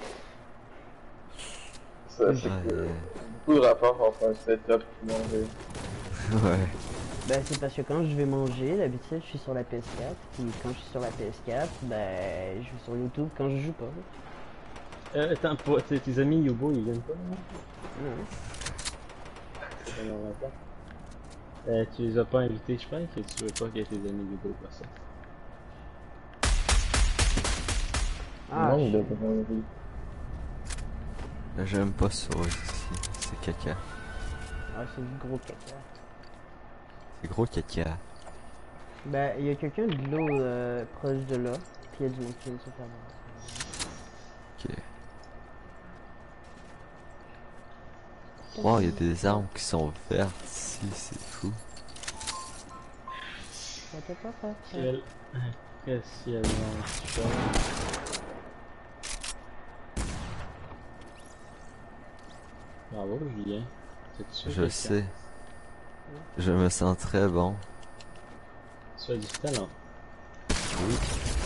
Ça, c'est Ouais. que beaucoup de rapports entre un setup et manger. Ouais. Ben c'est parce que quand je vais manger, d'habitude je suis sur la P S quatre, puis quand je suis sur la P S quatre, ben je vais sur YouTube quand je joue pas. Euh, attends, pour, tes, tes amis Yubo, ils viennent pas, non? Non. Ça m'en va pas. Euh, tu les as pas invités, je pense, que tu veux pas qu'il y ait tes amis Yubo pour ça. Ah, Non, il je- devrait manger. J'aime pas ça ici. C'est caca. ah, c'est du gros caca. C'est gros caca. Ben il y a quelqu'un de l'eau euh, proche de là, puis il y a du monde qui vient de se faire voir. Ok. Wow, il y a des armes qui sont vertes ici, c'est fou. Quel... Qu'est-ce qu'il y a dans ce show? Bravo, Julien. C'est sûr Je sais. Je me sens très bon. Tu as du talent. Oui.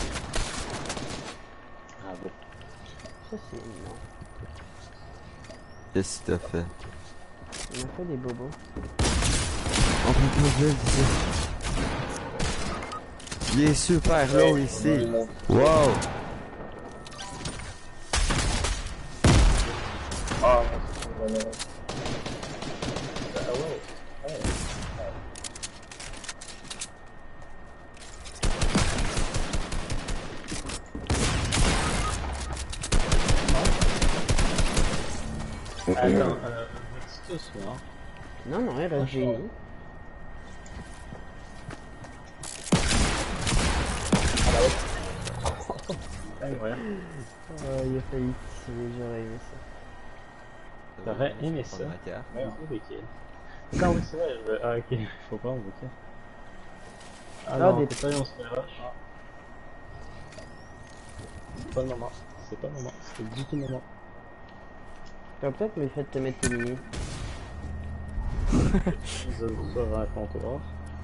Bravo. Ça c'est non. Qu'est-ce que t'as fait? On a fait des bobos. On peut pas le ici. Il est super low ici. Wow. Ah, c'est vraiment... Attends, euh, c'est tout ce soir. Non, non, il reste génie. Incroyable. Oh, il a failli tirer, j'aurais aimé ça. T'aurais aimé ça? Ma carte. Ouais, ok. Non, oui, c'est vrai, je veux... Ah, ok, faut pas, ok. Ah, Ah, non, des- c'est pas on se fait rush. C'est pas le moment. C'est pas le moment. C'est du tout le moment. T'as peut-être le fait de te mettre tes mini. Je vais sur un comptoir.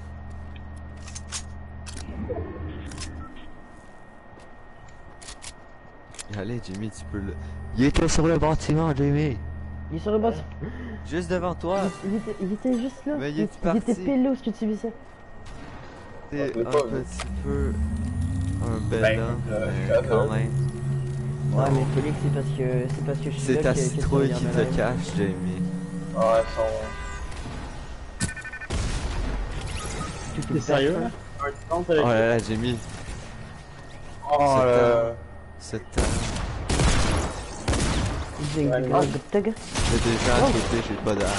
Allez, Jimmy, tu peux le. Il était sur le bâtiment, Jimmy. Il est sur le bas. Juste devant toi. Il était, il était juste là. Mais il il, est il était parti. pile là où est-ce que tu vis ça. T'es je l'ai un pas vu. petit peu. Un bel Ben, homme, euh, mais je- quand même. Ouais, mais Félix, c'est parce que c'est parce que je suis C'est là ta que, que tu citrouille qui regardes te live. cache, Jamie. Ah, ils sont... Tout T'es est sérieux parfait. là? Un temps avec Oh là là, Jamie. Oh, C'est le... C'est un. J'ai Ouais, des mais gars non. de tag. J'ai déjà à côté, j'ai pas d'arme.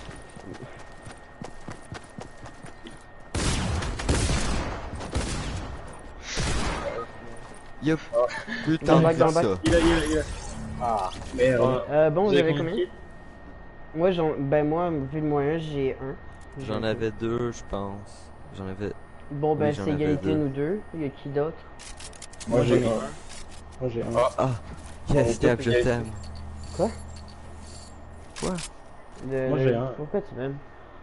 Yep. Plus de Dans temps le bac, que dans le ça. bac. Il a, il a, il a. Ah, merde. Euh, bon, vous Vous avez avez combien combien? de kills? Moi, j'en, ben moi, vu le moyen, j'ai un. J'en J'ai- avais deux, je pense. J'en avais. Bon, ben Oui, j'en c'est avais égalité deux. nous deux. Il y a qui d'autre? Moi, j'ai Moi, un. Moi j'ai un. Ah, Ah! On Yes, est Steph, tous je égalité. t'aime. Quoi? Quoi? Le- Moi, le- j'ai un. Pourquoi tu m'aimes?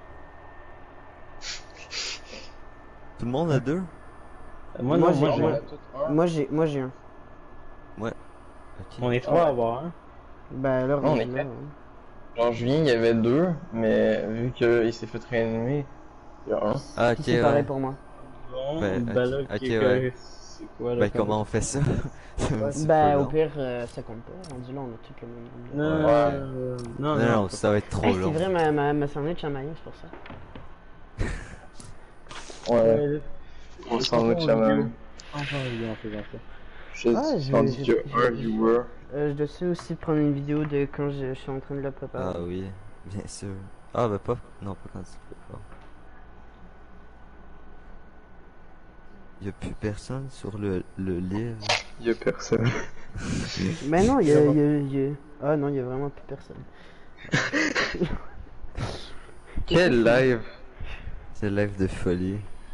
Tout le monde a deux? Moi, Moi, non, moi j'ai- j'ai on un. a tous un. Moi, j'ai, moi, j'ai un. Ok. On est trois à avoir un. Ben là, Non, on on est est là. quatre. hein. Genre, juillet, il y avait deux, mais vu qu'il s'est fait réanimer, il y a un. Ah, Puis ok, c'est pareil ouais. pour moi. Bon, Ben, bah ok, là, ok, qui- ouais. c'est quoi là? Ben, comment on fait ça? C'est un petit Ben, peu au long. pire, euh, ça compte pas. Rendu là, on a tout comme Non, Ouais. euh, non, Non, non, non. ça va être trop Hey, c'est long. vrai, ma, ma, ma sandwich à maillot, c'est pour ça. Ouais, Ouais, on sandwich à même. Enfin, on fait ça. Je Ah, sais je- tandis je- qu'il y a je- un viewer. Euh, je dois aussi prendre une vidéo de quand je, je suis en train de la préparer. Ah oui, bien sûr. Ah, ben pas. Non, pas quand tu peux pas. Y'a plus personne sur le, le livre. Il y a personne. Mais non, il y a, il y a- il y a- Ah non, il y a vraiment plus personne. Quel live! C'est le live de folie.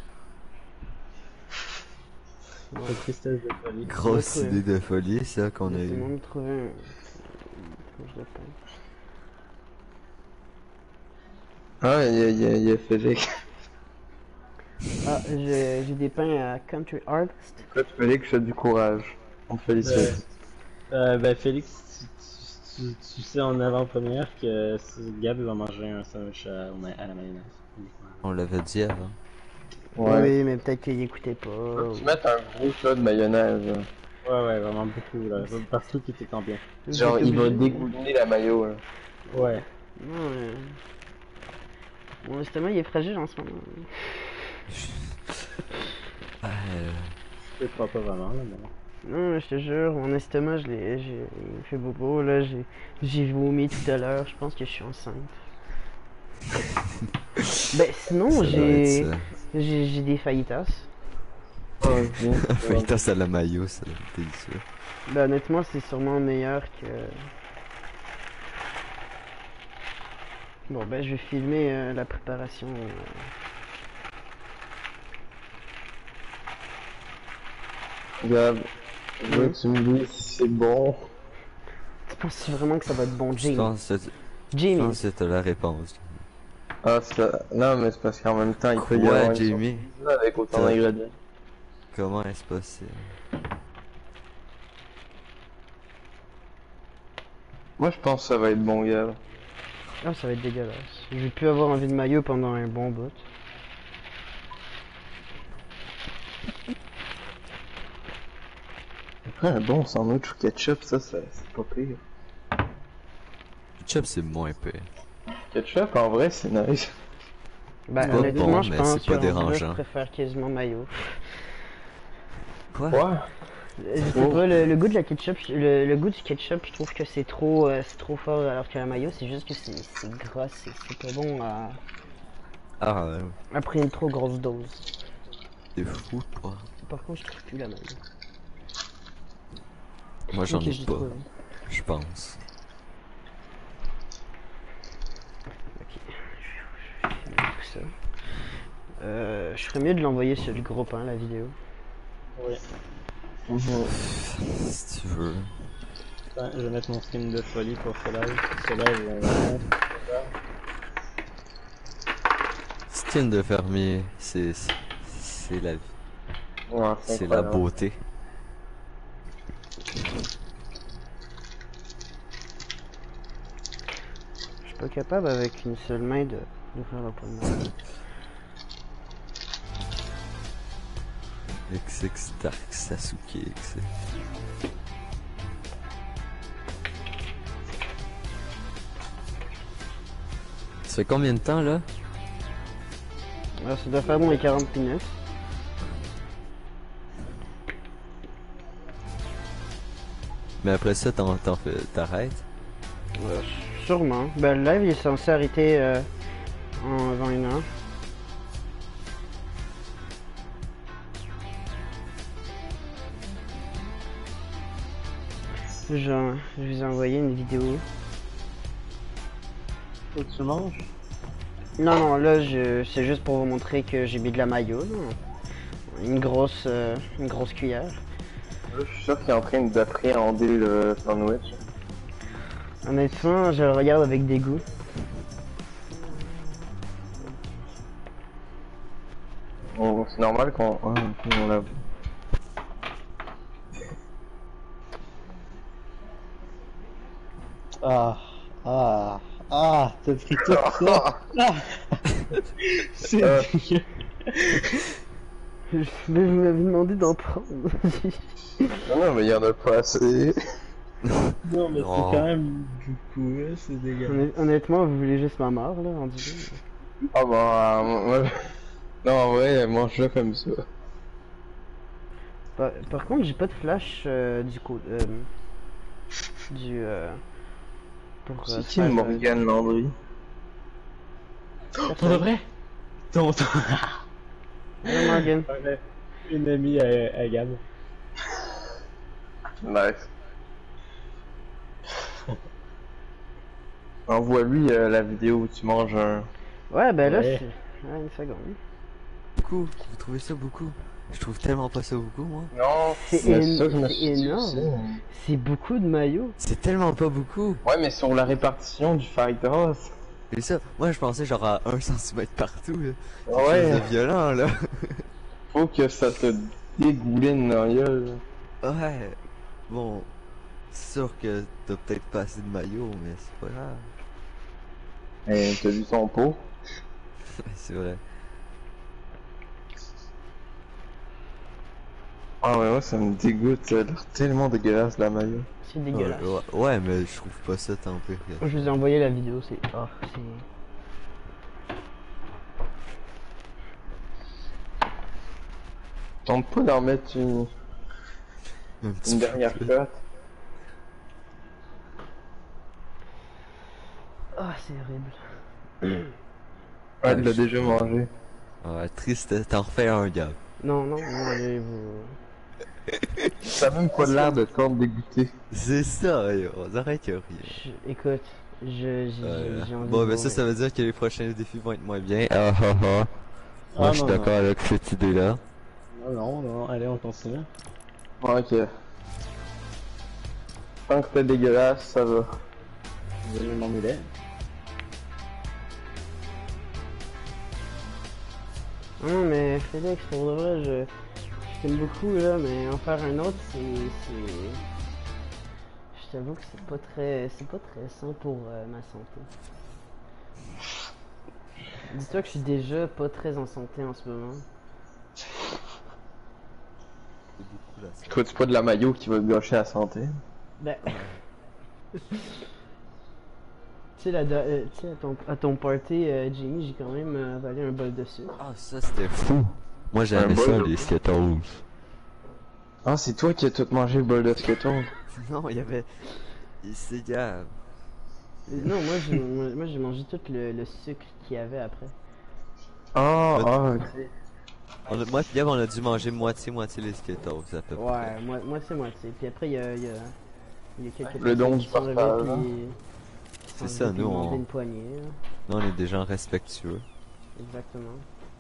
La tristesse de folie. Grosse Ouais, ouais. idée de folie, ça qu'on a Laissez eu. moi me trouver un... tranche de pain. Ah, il y a, il y a, il y a Félix. Ah, j'ai j'ai des pains à Country Harvest. Écoute, Félix, j'ai du courage. On te félicite. Euh, ben Félix, tu, tu, tu, tu sais en avant-première que Gab va manger un sandwich à, au ma- à la mayonnaise. On l'avait dit avant. Ouais. Oui, mais peut-être qu'il écoutait pas. Faut que tu mettes un gros tas de mayonnaise. là. Ouais, ouais, vraiment beaucoup, là. Partout qui t'étend bien. Genre, J'étais il va obligé. dégouliner la maillot. Là. Ouais. Non, euh... Mon estomac, il est fragile en ce moment. Ah, euh, Je te crois pas vraiment, là, mais... Non, je te jure, mon estomac, je l'ai, j'ai, il me fait bobo, là, j'ai, j'ai vomi tout à l'heure, je pense que je suis enceinte. Ben, sinon, ça doit j'ai, être ça. j'ai, j'ai des fajitas. Oh, ok. Fajitas à la mayo, ça doit être délicieux. Ben, honnêtement, c'est sûrement meilleur que... Bon, ben, je vais filmer euh, la préparation. euh. Gab, je veux que tu me dises si c'est bon. Tu penses vraiment que ça va être bon, Je Jamie? pense que je Jamie! pense que t'as la réponse. Ah, ça... Non, mais c'est parce qu'en même temps, il peut y Quoi, avoir une Jamie? surprise avec autant Ça- d'ingrédients. Comment est-ce possible? Moi, je pense que ça va être bon, Gab. Ah, ça va être dégueulasse. J'ai pu avoir envie de maillot pendant un bon bout. Après, un bon sandwich au ketchup, ça, ça c'est pas pire. Ketchup, c'est moins pire. Ketchup, en vrai, c'est nice. Bah, Pas honnêtement, bon, je mais pense c'est pas que rendu là, je dérangeant. préfère quasiment maillot. Quoi? Ouais. Je sais pas, le, le goût de la ketchup, le, le goût du ketchup, je trouve que c'est trop, euh, c'est trop fort, alors que la maillot, c'est juste que c'est c'est gras, c'est c'est pas bon à, Ah, ouais. après une trop grosse dose. T'es fou, toi. Par contre, je trouve plus la maillot. Moi, j'en Ok, ai j'ai pas, trouvé. je pense. Ok, je vais filmer tout ça. Euh, je ferais mieux de l'envoyer sur le groupe, hein, la vidéo. Oui. Si tu veux. Attends, je vais mettre mon skin de folie pour ce live. Ce live, euh, Skin de fermier, c'est c'est la vie. Ouais, C'est la incroyable. beauté. Je suis pas capable avec une seule main de d'ouvrir la pomme. X X Dark Sasuke X. Ça fait combien de temps là? Alors, ça doit faire moins quarante minutes. Mais après ça, t'en t'en fais, t'arrêtes? Euh, sûrement. Ben, le live il est censé arrêter euh, en vingt heures. Genre, je vous ai envoyé une vidéo. faut que tu manges. Non, non, là, je... c'est juste pour vous montrer que j'ai mis de la mayo. Là. Une grosse, euh, une grosse cuillère. Là, je suis sûr qu'il est en train d'appréhender le sandwich. Honnêtement, je le regarde avec dégoût. On- C'est normal qu'on ouais, on l'a. Ah, ah, ah, t'as pris tout ça. Ah. C'est Euh. dégueu. Mais vous m'avez demandé d'en prendre. Non, non, mais il y en a pas assez. Non, mais Non. c'est quand même beaucoup, hein, c'est dégueu. Honn- Honnêtement, vous voulez juste ma mort, là, en disant. Ah bah, moi... Non, en vrai, mange-le comme ça. Par, par contre, j'ai pas de flash euh, du coup. Euh, du. Euh, pour. euh, C'est qui faire, euh, Morgan Landry? Pour de vrai? Ton, ton... Hello, Morgan. Ouais, une amie à, à Gab. Nice. Envoie-lui euh, la vidéo où tu manges un... Ouais, ben là, Ouais. c'est. Ouais, une seconde. Beaucoup. Vous trouvez ça beaucoup? Je trouve tellement pas ça beaucoup, moi. Non, C'est mais éno- ça, je me c'est suis dit énorme. aussi. C'est beaucoup de maillots. C'est tellement pas beaucoup. Ouais, mais sur la répartition du Fighters. C'est ça. Moi, je pensais genre à un centimètre partout, là. C'est Ouais, quelque chose de violent, là. faut que ça te dégouline dans la gueule. Ouais. Bon. C'est sûr que t'as peut-être pas assez de maillot, mais c'est pas grave. Et t'as vu son pot? C'est vrai. Ah ouais, ouais, ça me dégoûte, ça a l'air tellement dégueulasse la maillot. C'est dégueulasse. Ouais, ouais, ouais, mais je trouve pas ça tant pire. que- Je vous ai envoyé la vidéo, c'est. Oh, c'est. Tente pas d'en mettre une, Un petit une peu dernière plus. cote. Oh, c'est horrible. Ouais, Ouais, tu l'as je- déjà mangé. Ouais, triste, t'en refais un, gars. Non, non, non, allez, vous. Ça a même pas l'air de te dégoûter. C'est ça, yo, on dirait qu'il y a rien. Je- Écoute, je. j'ai- Euh, j'ai envie bon, de ben ça, vomir. ça veut dire que les prochains défis vont être moins bien. Ah ah ah. Moi, Ah, je suis non, d'accord non. avec cette idée-là. Non, non, non, allez, on continue. Ok. Tant que t'es dégueulasse, ça va. Je vais mon mulet. Non, mais Félix, pour de vrai, je. Je t'aime beaucoup, là, mais en faire un autre, c'est. c'est... Je t'avoue que c'est pas très. C'est pas très sain pour euh, ma santé. Dis-toi que je suis déjà pas très en santé en ce moment. C'est beaucoup là. ça. Toi, c'est pas de la maillot qui va te gâcher la santé. Ben. Tu sais, la de- euh, tu sais, à ton, à ton party, euh, Jimmy, j'ai quand même euh, avalé un bol de sucre. Ah, ça c'était fou. Moi j'aimais Un ça, bol. les Skittles. Ah, c'est toi qui as tout mangé le bol de Skittles. Non, il y avait. C'est gars. Euh, Non, moi j'ai moi, moi, j'ai mangé tout le, le sucre qu'il y avait après. Ah, ah, ok. On a- Moi et Gab, on a dû manger moitié-moitié les Skittles à peu près. Ouais, moi, moitié moitié. Puis après, il y a, il y a, il y a quelques Le don personnes du qui sont arrivées, partage, hein. puis- C'est qui sont ça, arrivées, puis nous ils demandaient on... une poignée, là. nous on est des gens respectueux. Exactement.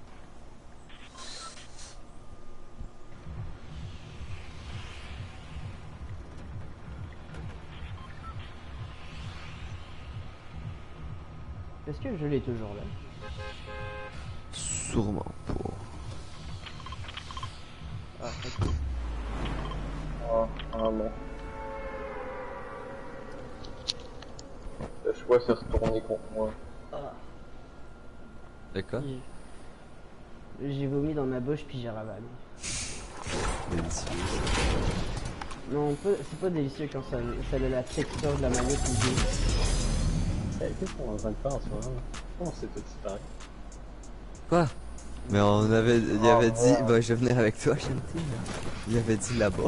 Est-ce que le jeu est toujours là? Sûrement pas. Ah, ok. Ah, ah non. Le choix s'est retourné contre moi. D'accord? J'ai- J'ai vomi dans ma bouche puis j'ai ravalé. Délicieux. Non, pas- c'est pas délicieux quand ça, ça a la texture de la manette qui dit. Eh, Qu'est-ce qu'on est en train de faire en ce moment? Pourquoi on s'est tout séparés? Quoi? Mais on avait... Il avait Ah, dit... ouais. Bah je vais venir avec toi, Shanti. Il avait dit là-bas.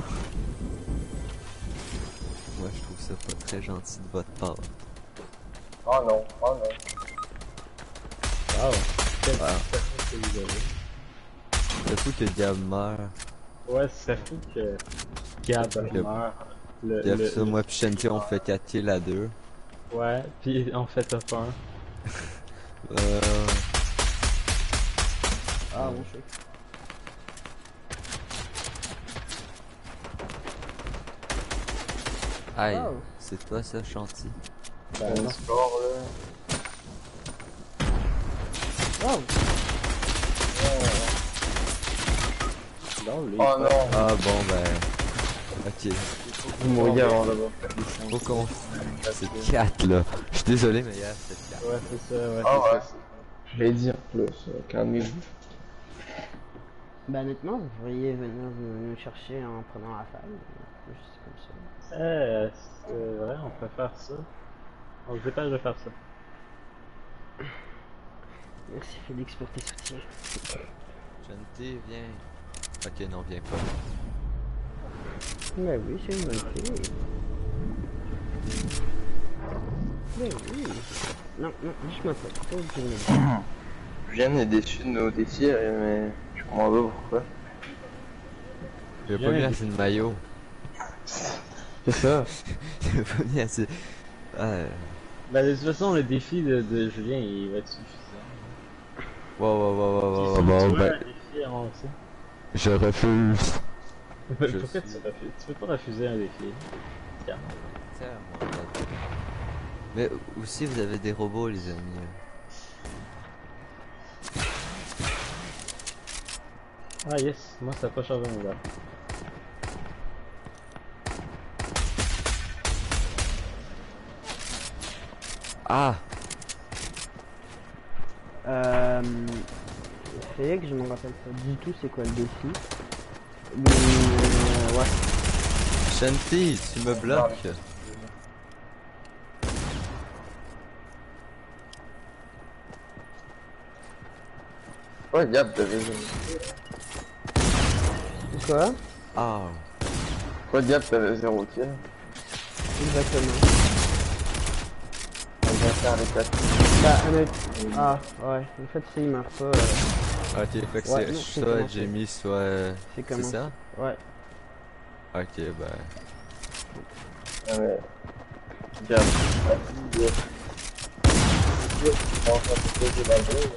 Moi je trouve ça pas très gentil de votre part. Ah non, ah non. Wow! Quel Wow. que vous avez. C'est fou que Gab meurt. Ouais, c'est fou que Gab Le- meurt. Le, Gab, le- ça, moi pis Shanti on fait quatre kills à deux. Ouais, puis en fait top un. Euh... Ah, bon, je sais. Aïe. Oh. C'est toi ça, Shanti? Ben On non. score là. Oh! Non, lui, Oh il- non, Ah bon ben... Ok. vous mourriez avant d'avoir fait les cinq. Faut qu'on... C'est quatre là. Je suis désolé mais hier c'était quatre. Ouais, c'est ça, ouais. Ah c'est ouais, ça. je l'ai dit en plus, euh, calmez-vous. Bah, honnêtement, vous pourriez venir me, me chercher en prenant la faille. Juste comme ça. Eh, c'est vrai, on peut faire ça. On se dépêche de faire ça. Merci Félix pour tes soutiens. Shanti, viens. Ok, non, viens pas. Bah oui, c'est une bonne fille. Bah oui. Non, non, lâche-moi pas. Pas obligé de me dire. Julien est déçu de nos défis, euh, mais je comprends pas pourquoi. J'ai Viens, pas mis mais- assez de maillot. C'est ça. J'ai pas mis assez... Ah... Bah, de toute façon, le défi de, de Julien, il va être suffisant. Wow, wow, wow, wow, wow, Si wow, tu wow, veux ben, un défi avant ça. je refuse. Pourquoi Je tu suis- refuses? Tu peux pas refuser un défi. Tiens. Tiens, mon gars. Mais aussi, vous avez des robots, les amis. Ah yes, moi ça a pas changé mon gars. Ah! Euh. Félix, je me rappelle pas du tout c'est quoi le défi. Mais. Euh, ouais. Shanti, tu me bloques. Ouais, Gab, t'avais Quoi? Ah! Quoi, Gab, t'avais zéro kill. Exactement. On va faire les quatre. Bah, honnêtement. Ah, ouais. En fait, s'il meurt pas, euh, Ok, fait que Ouais, c'est non, c'est soit commencé. Jamie, soit... euh, c'est C'est comment? ça? Ouais. Ok, ben... Ah ouais. Gab. vas-y, euh. Je pense un peu plus de la vraie,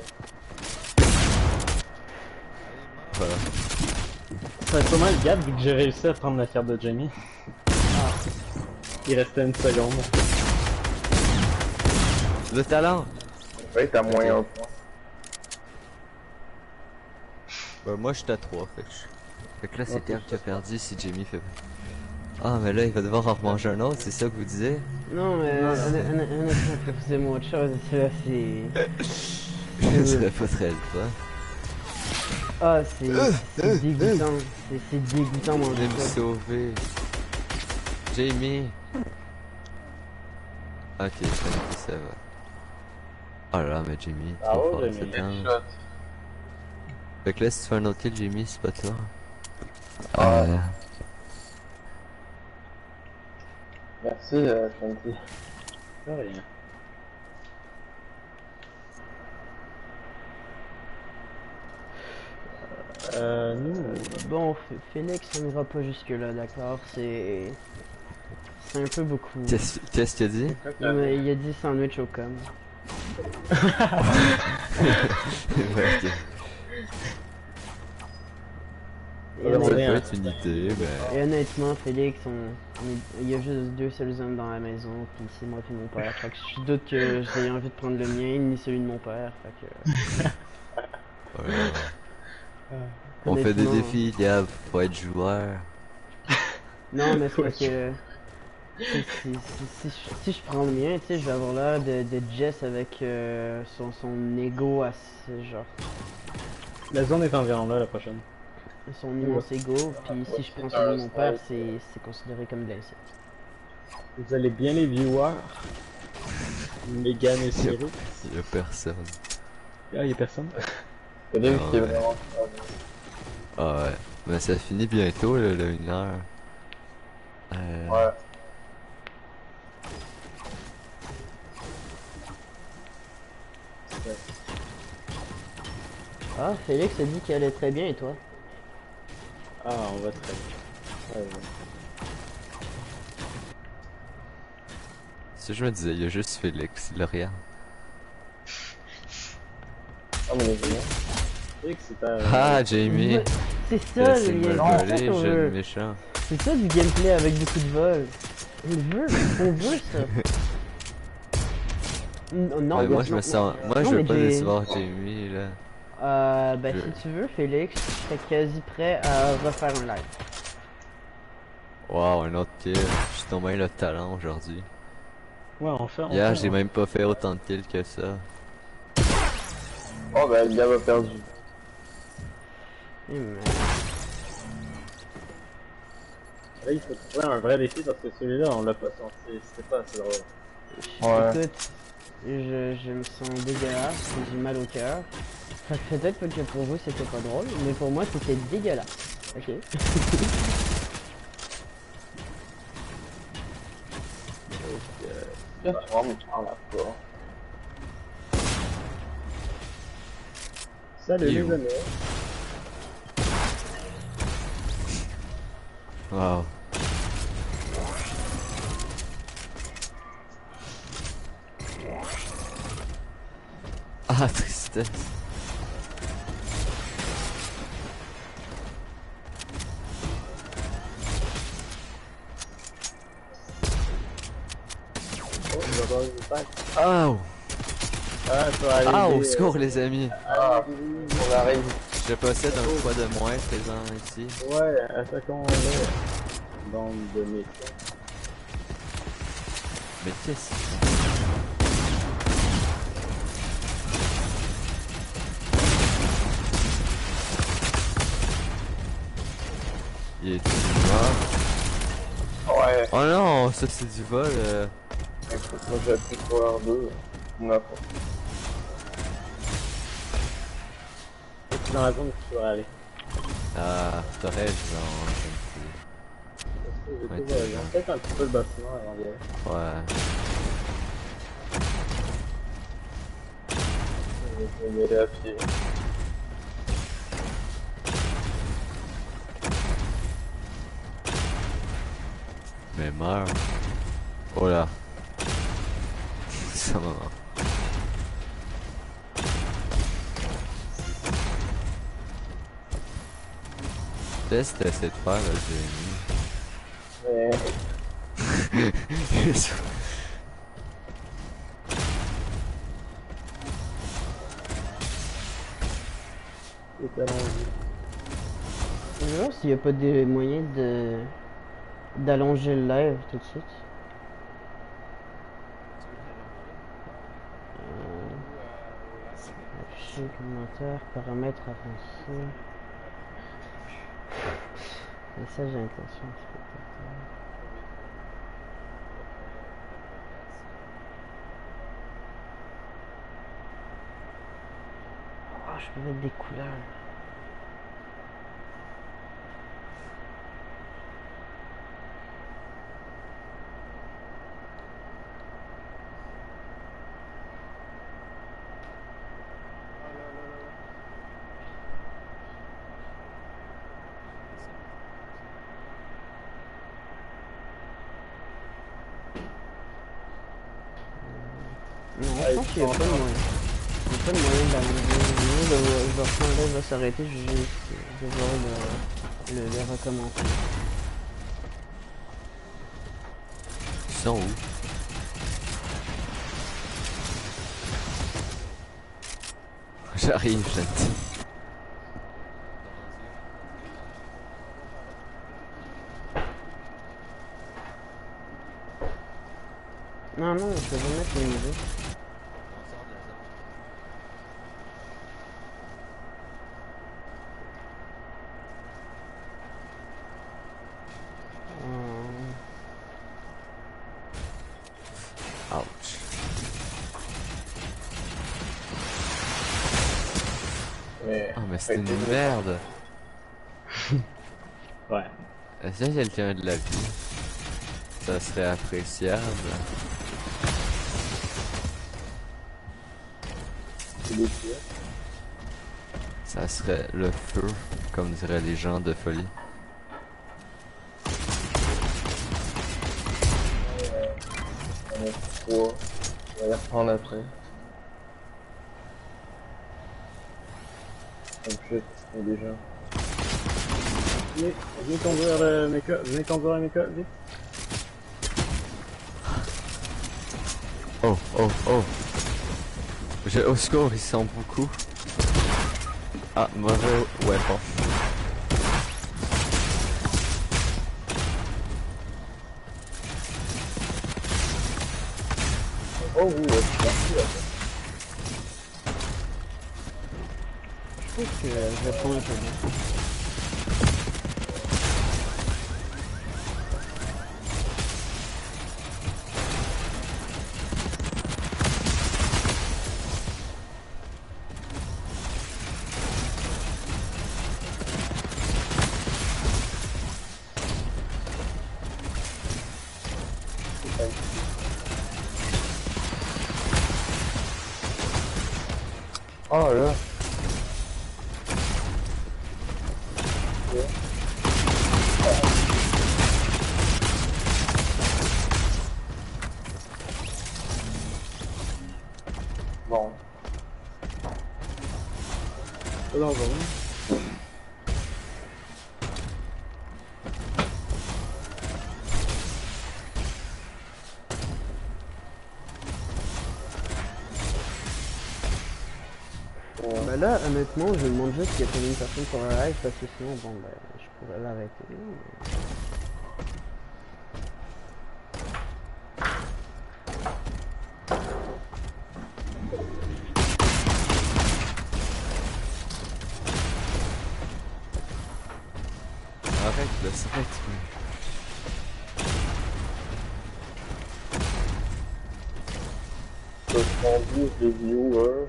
Voilà. Ça va être pas mal Gab vu que j'ai réussi à prendre la carte de Jamie. Ah. Il restait une seconde. Le talent! mais- Ouais, t'as moins un point. Ben moi, je suis à trois, fait que je... Fait que là, c'est Ok, Gab qui a perdu si Jamie fait... Ah, mais là, il va devoir en remanger un autre, c'est ça que vous disiez? Non, mais honn- honn- honnêtement, proposez-moi autre chose. Là, c'est. Ce serait pas très le fun. Ah, c'est c'est dégoûtant. C'est c'est dégoûtant, mon Venez me jeu. sauver. Jamie. Ok, je pense que ça va. Oh là là, mais Jamie, Ah trop ouais, fort, Jamie. c'est temps. Headshot. Fait que là, si tu fais un autre kill, Jamie, c'est pas toi. Ah. Euh, Merci, euh, Shanti. De rien. Euh, nous, Bon, F- Félix, on n'ira pas jusque-là, d'accord? C'est. C'est un peu beaucoup. Qu'est-ce qu'est-ce qu'il a dit? Il, m'a- il a dit sandwich au com. Ouais, ok. Et, Ouais, Ça on peut est un- être une idée, mais... et honnêtement, Félix, on, on est- il y a juste deux seuls hommes dans la maison, puis c'est moi et mon père. Fait que je doute que j'ai envie de prendre le mien, ni celui de mon père. Fait que. Ouais, ouais. On fait des Honnêtement, défis, Gab, faut être joueur. Non, mais c'est parce que. Si, si, si, si je, si je prends le mien, tu sais, je vais avoir l'air de, de Jess avec euh, son, son ego assez genre. la zone est environ là la prochaine. Son immense ego, puis si je prends celui de mon père, c'est c'est considéré comme de l'inceste. Vous allez bien les viewers. Megan et Cyril. Y'a personne. Ah, y'a personne. C'est lui Ah qui est ouais. vraiment. Ah ouais. Mais ça finit bientôt, là, là, une heure. Euh... Ouais. Ah, Félix a dit qu'elle allait très bien, et toi? Ah, on va très bien. Ouais, ouais. Si je me disais, il y a juste Félix, il regarde. Ah, mais les gars. Rick, c'est un... Ah, Jamie! Ouais, c'est T'as ça, essayé de le me gameplay. le voler, C'est ça qu'on jeune veut. méchant. C'est ça du gameplay avec beaucoup de vols. On veut, on veut ça. N- Non, Ouais, moi non, je me non. sens... Moi Non, je veux mais pas j'ai- décevoir Jamie, là. Euh, ben Je- si tu veux, Félix, je serais quasi prêt à refaire un live. Wow, un autre kill. J'ai tombé le talent aujourd'hui. Ouais, on fait... On Hier, fait, j'ai on- même pas fait autant de kills que ça. Oh, bah, le gars a perdu. Eh, mais- Là, il faut trouver un vrai défi parce que celui-là, on l'a pas senti. C'était pas assez drôle. Ouais. Écoute, je, je me sens dégueulasse, j'ai mal au cœur. Fait que peut-être que pour vous c'était pas drôle, mais pour moi c'était dégueulasse. Ok. Bien, tu vas me prendre la porte. Salut You. les amis. Wow. Ah, tristesse. Oh, il va avoir une attaque. Oh! Ah, tu vas aller Ah, au aider, secours les amis! Ah, on arrive. Je possède un poids de moins présent ici. euh, Ouais, attaquons-le. Bande de méchants. Mais qu'est-ce que c'est? Il est mort. Ouais. Oh non, ça c'est du vol. euh. Écoute, moi j'ai appris sur R deux. N'importe. C'est dans la zone que tu vas aller. Ah, t'as raison. J'ai Ouais, tout t'as raison. raison. Peut-être un petit peu le bâtiment avant d'y aller. Ouais. Je vais y aller à pied. Mais meurs. Oh là. Ça m'a. Qu'est-ce que t'essaies de faire là, Mais. Jamie? C'est allons-y. Je vais voir s'il n'y a pas des moyens de d'allonger le live tout de suite. Euh, Chaîne commentaire, paramètres avancés. Message d'intention spectateur. Oh, je peux mettre des couleurs. Non, je pense qu'il n'y a pas de moyen. Il n'y a pas de moyen d'analyser. Je vais reprendre un live, va s'arrêter, je vais, je vais voir le, le, les recommencer. Ils sont où? J'arrive, gentil. Non, non, je vais mettre le niveau. Ouch. Mais... Ah, mais c'est une merde. Ouais. Est-ce que quelqu'un de la vie? Ça serait appréciable. C'est des pieds. Ça serait le feu, comme diraient les gens de folie. On a trois. On va les reprendre après. Comme shit, il y a des gens. Venez, venez conduire le méca, venez conduire le méca, vite. Oh, oh, oh. Je, au secours, ils sont beaucoup. Ah, mauvais weapon. Oh oui, ouais, c'est parti là. Je pense que je vais prendre un peu de Oh là. Bon. Là, on va. Bah là, honnêtement, je me demande juste qu'il y a combien de personnes sur le live parce que sinon, bon, bah, je pourrais l'arrêter. Mais... Arrête le site. soixante-douze les viewers.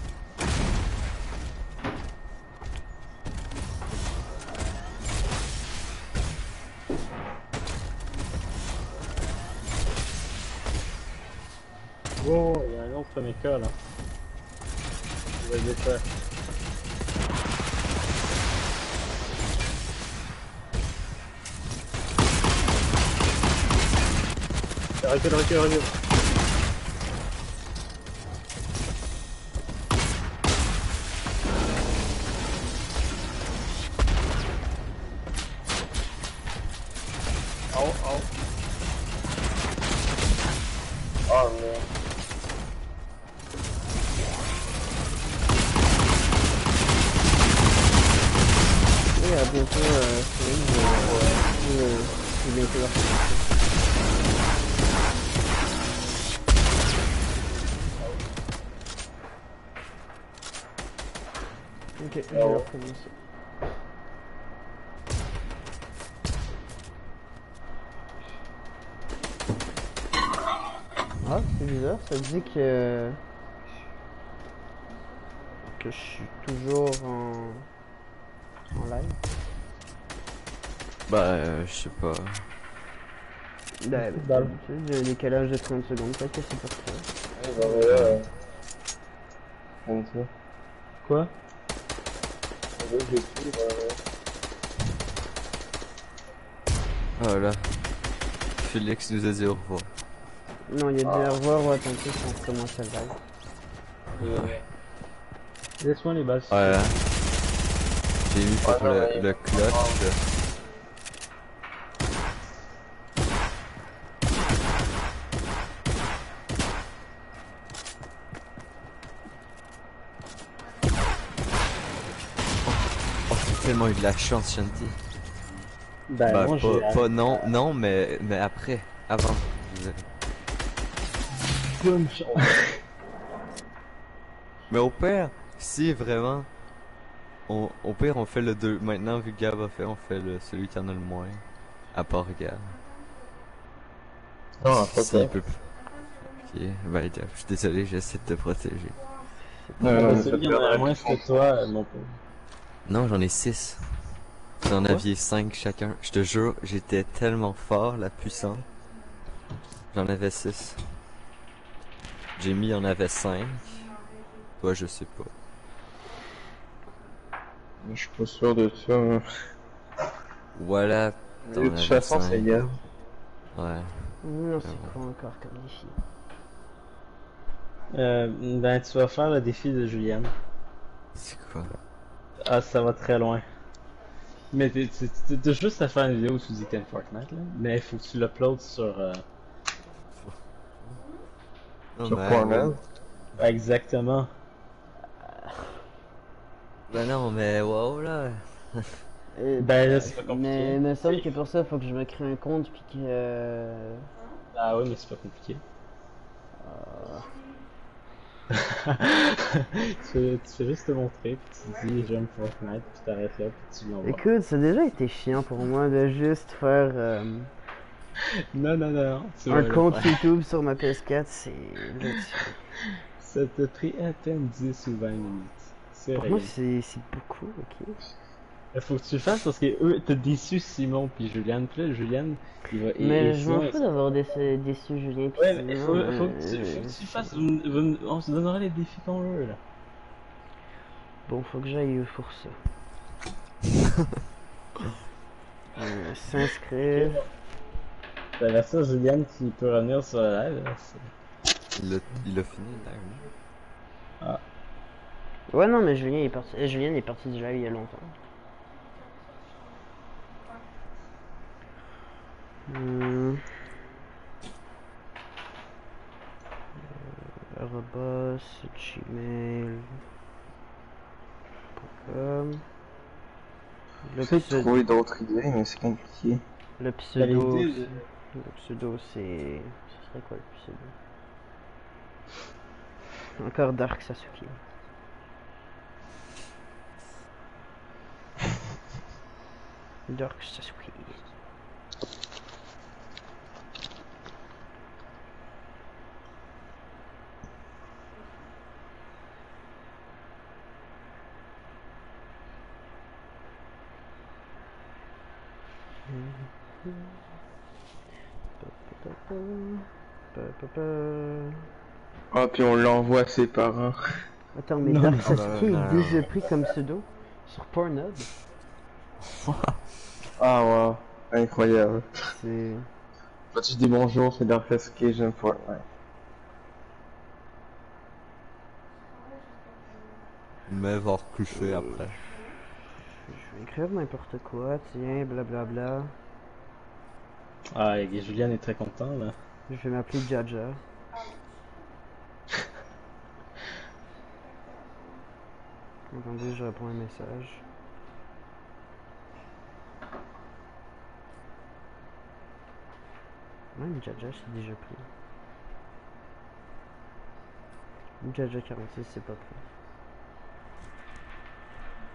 Oh, il y a un autre méca là. Je vais le défaire. Recule, recule, recule. Oh, oh. Oh merde. Oui, à bientôt, euh, Céline, je vais je vais bientôt leur Ok, je vais Oh. recommencer. Ah, c'est bizarre, ça dit que... que je suis toujours en... en live. Bah, euh, je sais pas. Ben, Bah, d'habitude, j'ai un décalage de trente secondes, peut-être que c'est pour ça. Ouais, bah, mais là, euh, je ne sais. quoi? Là, j'ai tout, bah, ouais. Voilà. Félix nous a dit au revoir. Non, il y a Ah. du au revoir ou attends plus, on recommence le live. Ouais. Laisse-moi les balles. Ouais. J'ai mis pour Ouais, non, le, mais- le clutch. là. Oh, j'ai tellement eu de la chance, Shanti. Ben, Bah, moi, j'ai... pas, pas non, non, mais, mais après, avant. je veux dire. bonne chance. Mais au pire, si vraiment, on, au pire, on fait le deux. Maintenant, vu que Gab a fait, on fait le, celui qui en a le moins. À part Gab. Non, Si- pas s'il ça. peut. Ok, ben, Gab, je suis désolé, j'essaie de te protéger. Ouais, Ah, non, ben, mais ça celui qui en a perdrait moins tout que toi, euh, mon pauvre. Non, j'en ai six. Vous en Quoi? aviez cinq chacun. Je te jure, j'étais tellement fort, la puissance. J'en avais six. Jamie en avait cinq. Toi, je sais pas. Je suis pas sûr de ça, mais... Voilà, Mais t'en de toute avais façon, c'est cinq. Gab. Ouais. Non, c'est bon. quoi encore comme défi? Euh, ben, tu vas faire le défi de Juliane. C'est quoi? Ah, ça va très loin. Mais t'es- t'es t'es- t'as juste à faire une vidéo où tu dis que t'aimes Fortnite, là. Mais il faut que tu l'uploades sur... euh, Non, Sur mais, Pornhub. Exactement. Ben non, mais wow, là. Euh, Ben, là, c'est pas compliqué. mais il me semble que pour ça, il faut que je me crée un compte puis que... euh, Ah oui, mais c'est pas compliqué. tu, fais, tu fais juste te montrer, puis tu dis j'aime Fortnite, puis t'arrêtes là, puis tu l'envoies. Écoute, ça a déjà été chiant pour moi de juste faire euh, Non, non, non, non, tu vas un le compte faire. YouTube sur ma P S quatre, c'est... là-dessus. Ça t'a pris à peine dix ou vingt minutes. C'est Pour rien. moi, c'est c'est beaucoup, ok. Il faut que tu le fasses parce que eux, t'as déçu Simon puis Juliane. Puis là, Juliane, il va. et- Mais et je Simon, m'en il- fous d'avoir déçu, déçu Julien pis Ouais, mais il Simon, faut, euh, faut, que tu, faut que tu le fasses. c'est- Vous- vous- on se donnera les défis qu'on veut, là. Bon, faut que j'aille pour ça. Euh, S'inscrire. La version Juliane qui peut revenir sur la live, là, c'est- Il a, il a fini, là, oui. Ouais, non, mais Julien est parti, euh, Julien est parti du live il y a longtemps. Hmm. Euh, arobase gmail point com. Le J'essaie de pseudo, trouver d'autres idées, mais c'est compliqué. le Ben, pseudo, l'idée, c'est- le pseudo c'est... Ce serait quoi le pseudo? Encore Dark Sasuke. Dark Sasuke. Ah, puis on l'envoie à ses parents. Attends, mais Non, Dark non, Sasuke non, non, est non. déjà pris comme pseudo sur Pornhub. Ah, wow. Incroyable. C'est... Bah, tu dis bonjour, c'est Dark Sasuke, j'aime Fortnite. Mais va recoucher après. Je vais écrire n'importe quoi, tiens, blablabla. Ah, et Juliane est très content, là. Je vais m'appeler Jaja. Attendez, je réponds à un message. Même Jaja, c'est déjà pris. Jaja quarante-six, c'est pas pris.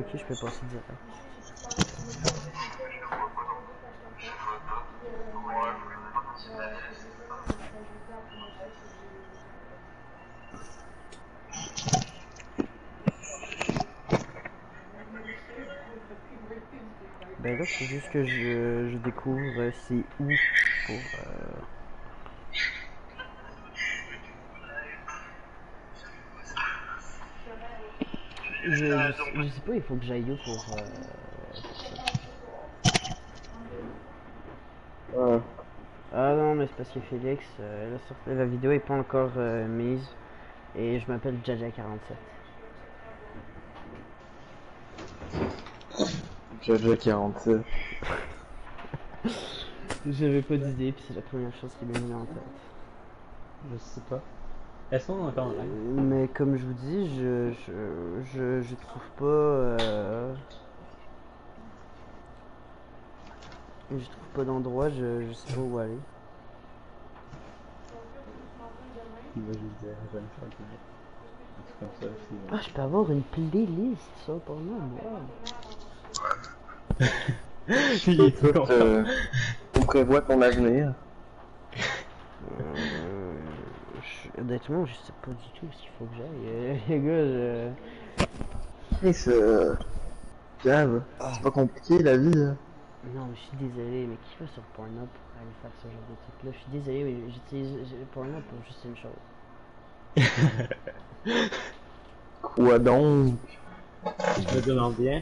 je peux passer direct. Ben là, faut juste que je, je découvre euh, c'est où pour... Euh... Je, je, je sais pas, il faut que j'aille où pour... Euh... Ouais. Ah non, mais c'est parce que Félix, euh, la, sortie- la vidéo est pas encore euh, mise. Et je m'appelle Jaja quarante-sept. Jaja quarante-sept. J'avais pas d'idée, puis c'est la première chose qui m'est venue en tête. Je sais pas. Est-ce qu'on est encore en live? Euh, mais comme je vous dis, je je, je, je trouve pas... Euh... Je trouve pas d'endroit, je, je sais pas où aller. Moi je disais, j'aime Fortnite. Un truc comme ça aussi. Ah, je peux avoir une playlist, ça, pour moi, moi. Il est tout Écoute, content. euh, on prévoit ton avenir. Euh, je- honnêtement, je sais pas du tout ce qu'il faut que j'aille. Euh, les gars, je... Chris, euh... Gab, c'est pas compliqué la vie. Hein. Non, mais je suis désolé, mais qui va sur Pornhub pour aller faire ce genre de truc là? Je suis désolé, mais j'utilise j'ai- Pornhub pour juste une chose. Quoi donc? Je me demande bien.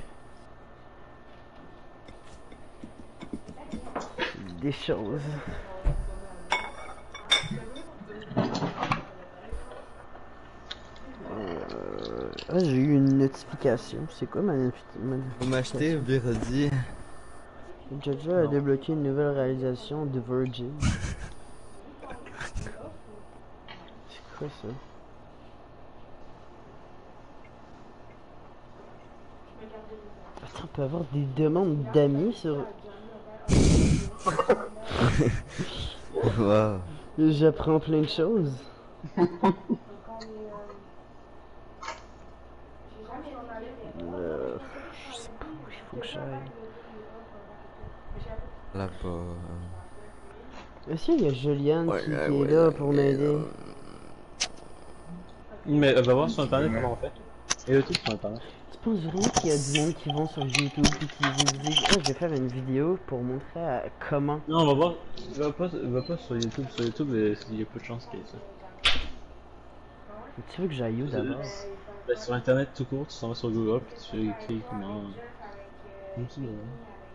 Des choses. Euh... Ah, j'ai eu une notification. C'est quoi ma, notifi- ma Vous m'achetez, notification? Vérodi? Jaja a Non. débloqué une nouvelle réalisation de Virgin. C'est quoi ça? Attends, on peut avoir des demandes d'amis sur... Wow. J'apprends plein de choses. Euh, je sais pas où il faut que j'aille. Là-bas. euh, Est-ce qu'il y a Juliane Ouais, qui, ouais, qui ouais, est là là, pour mais, m'aider? euh, Mais euh, va voir sur internet comment on fait. Et le truc sur internet. Tu penses vraiment qu'il y a du monde qui vont sur YouTube et qui vous disent oh, je vais faire une vidéo pour montrer à comment? Non, on va voir. Va pas, va pas sur YouTube. Sur YouTube, euh, il y a peu de chances qu'il y ait ça. Tu veux que j'aille où d'abord? Bah, sur internet tout court, tu t'en vas sur Google puis tu fais écrire comment. Comme ça, ouais.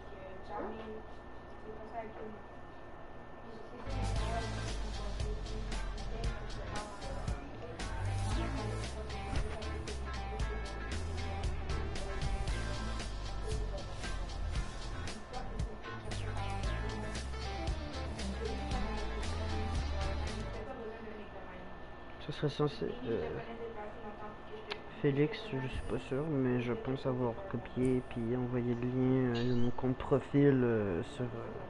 Ce serait censé... Euh... Félix, je suis pas sûr, mais je pense avoir copié puis envoyé le lien euh, de mon compte profil euh, sur...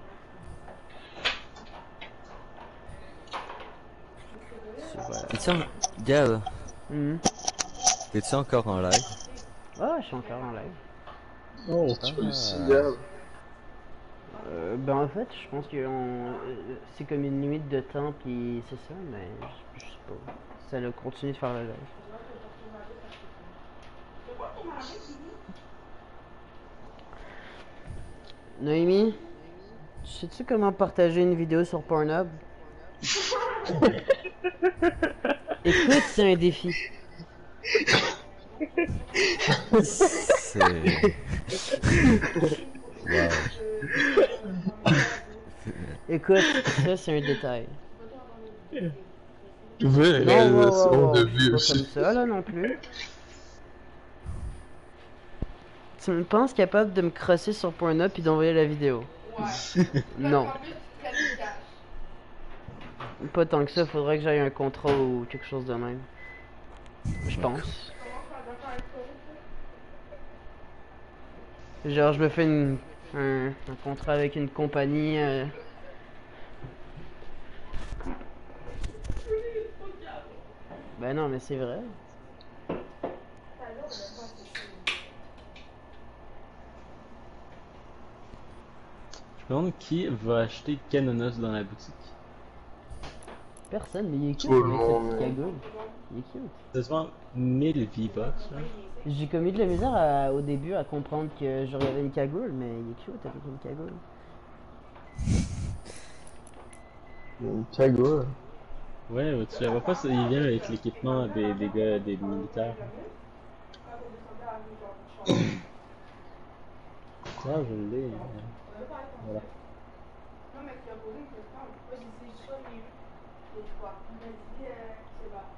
Euh... sur euh... T'es-tu en... Gab, hmm. t'es-tu encore en live? Ah, je suis encore en live. Oh, tu tu veux aussi, aussi, Gab. Euh, ben en fait, je pense que on- euh, c'est comme une limite de temps, puis c'est ça, mais je, je sais pas. Ça a continué de faire le live. Noémie, sais-tu comment partager une vidéo sur Pornhub? Écoute, c'est un défi. C'est... Wow. Écoute, ça c'est un détail. Vraie Non, wow, wow, réalisation wow, de je vie suis pas aussi. comme ça là non plus. Tu me penses capable de me crosser sur Pornhub puis d'envoyer la vidéo? Non. Pas tant que ça, faudrait que j'aille un contrat ou quelque chose de même. Je pense. Genre, je me fais une, un, un contrat avec une compagnie. Euh... Ben non, mais c'est vrai. me demande qui va acheter Canonos dans la boutique. Personne, mais il est cute Tout le avec monde, cette mais- petite cagoule. Il est cute. Ça se vend mille V-Bucks, là. J'ai commis de la misère à- au début à comprendre que je regardais une cagoule, mais il est cute avec une cagoule. Une cagoule. Ouais, ouais, tu la vois pas, ça, il vient avec l'équipement des, des gars, des militaires. Ah, je l'ai. euh, Voilà. Non, mais tu as posé une question. Moi, j'ai dit ça, j'ai eu. Et je crois. Il m'a dit, euh, c'est pas.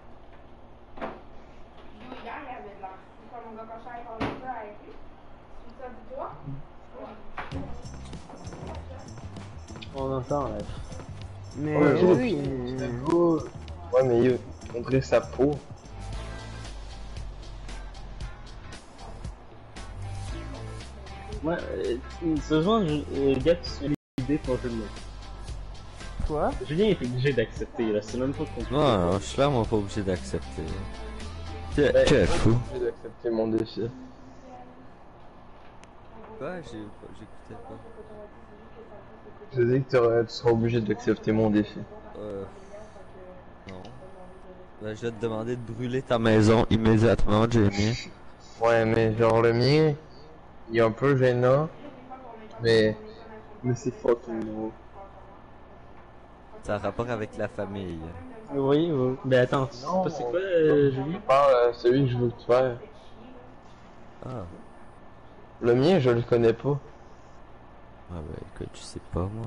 Yo, hier, il y avait de l'air. C'est quoi, mon gars, quand je suis allée parler de ça avec lui? Tu ça du toi? On entend, là. Mais Ouais, oui, ouais, oui, une euh, cagoule. Ouais, mais yo, on dirait sa peau. Ouais, euh, ce soir, je- euh, gars, tu as l'idée pour Julien. quoi? Julien est obligé d'accepter, là, c'est même pas compliqué. Non, non, je suis clairement pas obligé d'accepter. Que, Ben, que fou. J'ai d'accepter mon défi. Quoi? J'ai- J'écoutais pas. Je dis que t'aurais- tu seras obligé d'accepter mon défi. Euh. Non. Ben, je vais te demander de brûler ta maison immédiatement, Jamie. Ouais, mais genre le mien, il est un peu gênant, mais mais c'est fucking nouveau. Ça a rapport avec la famille. Oui, oui. Mais attends, tu sais pas c'est quoi, euh, Julien? Je parle à celui que je veux te faire. Ah. Le mien, je le connais pas. Ah ben écoute, je sais pas moi.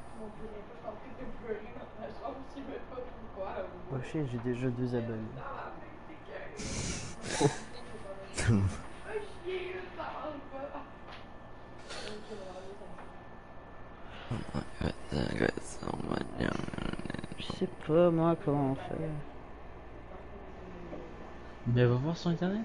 Oh shit, j'ai déjà deux abonnés. Je sais pas moi comment on fait. Mais va voir sur internet.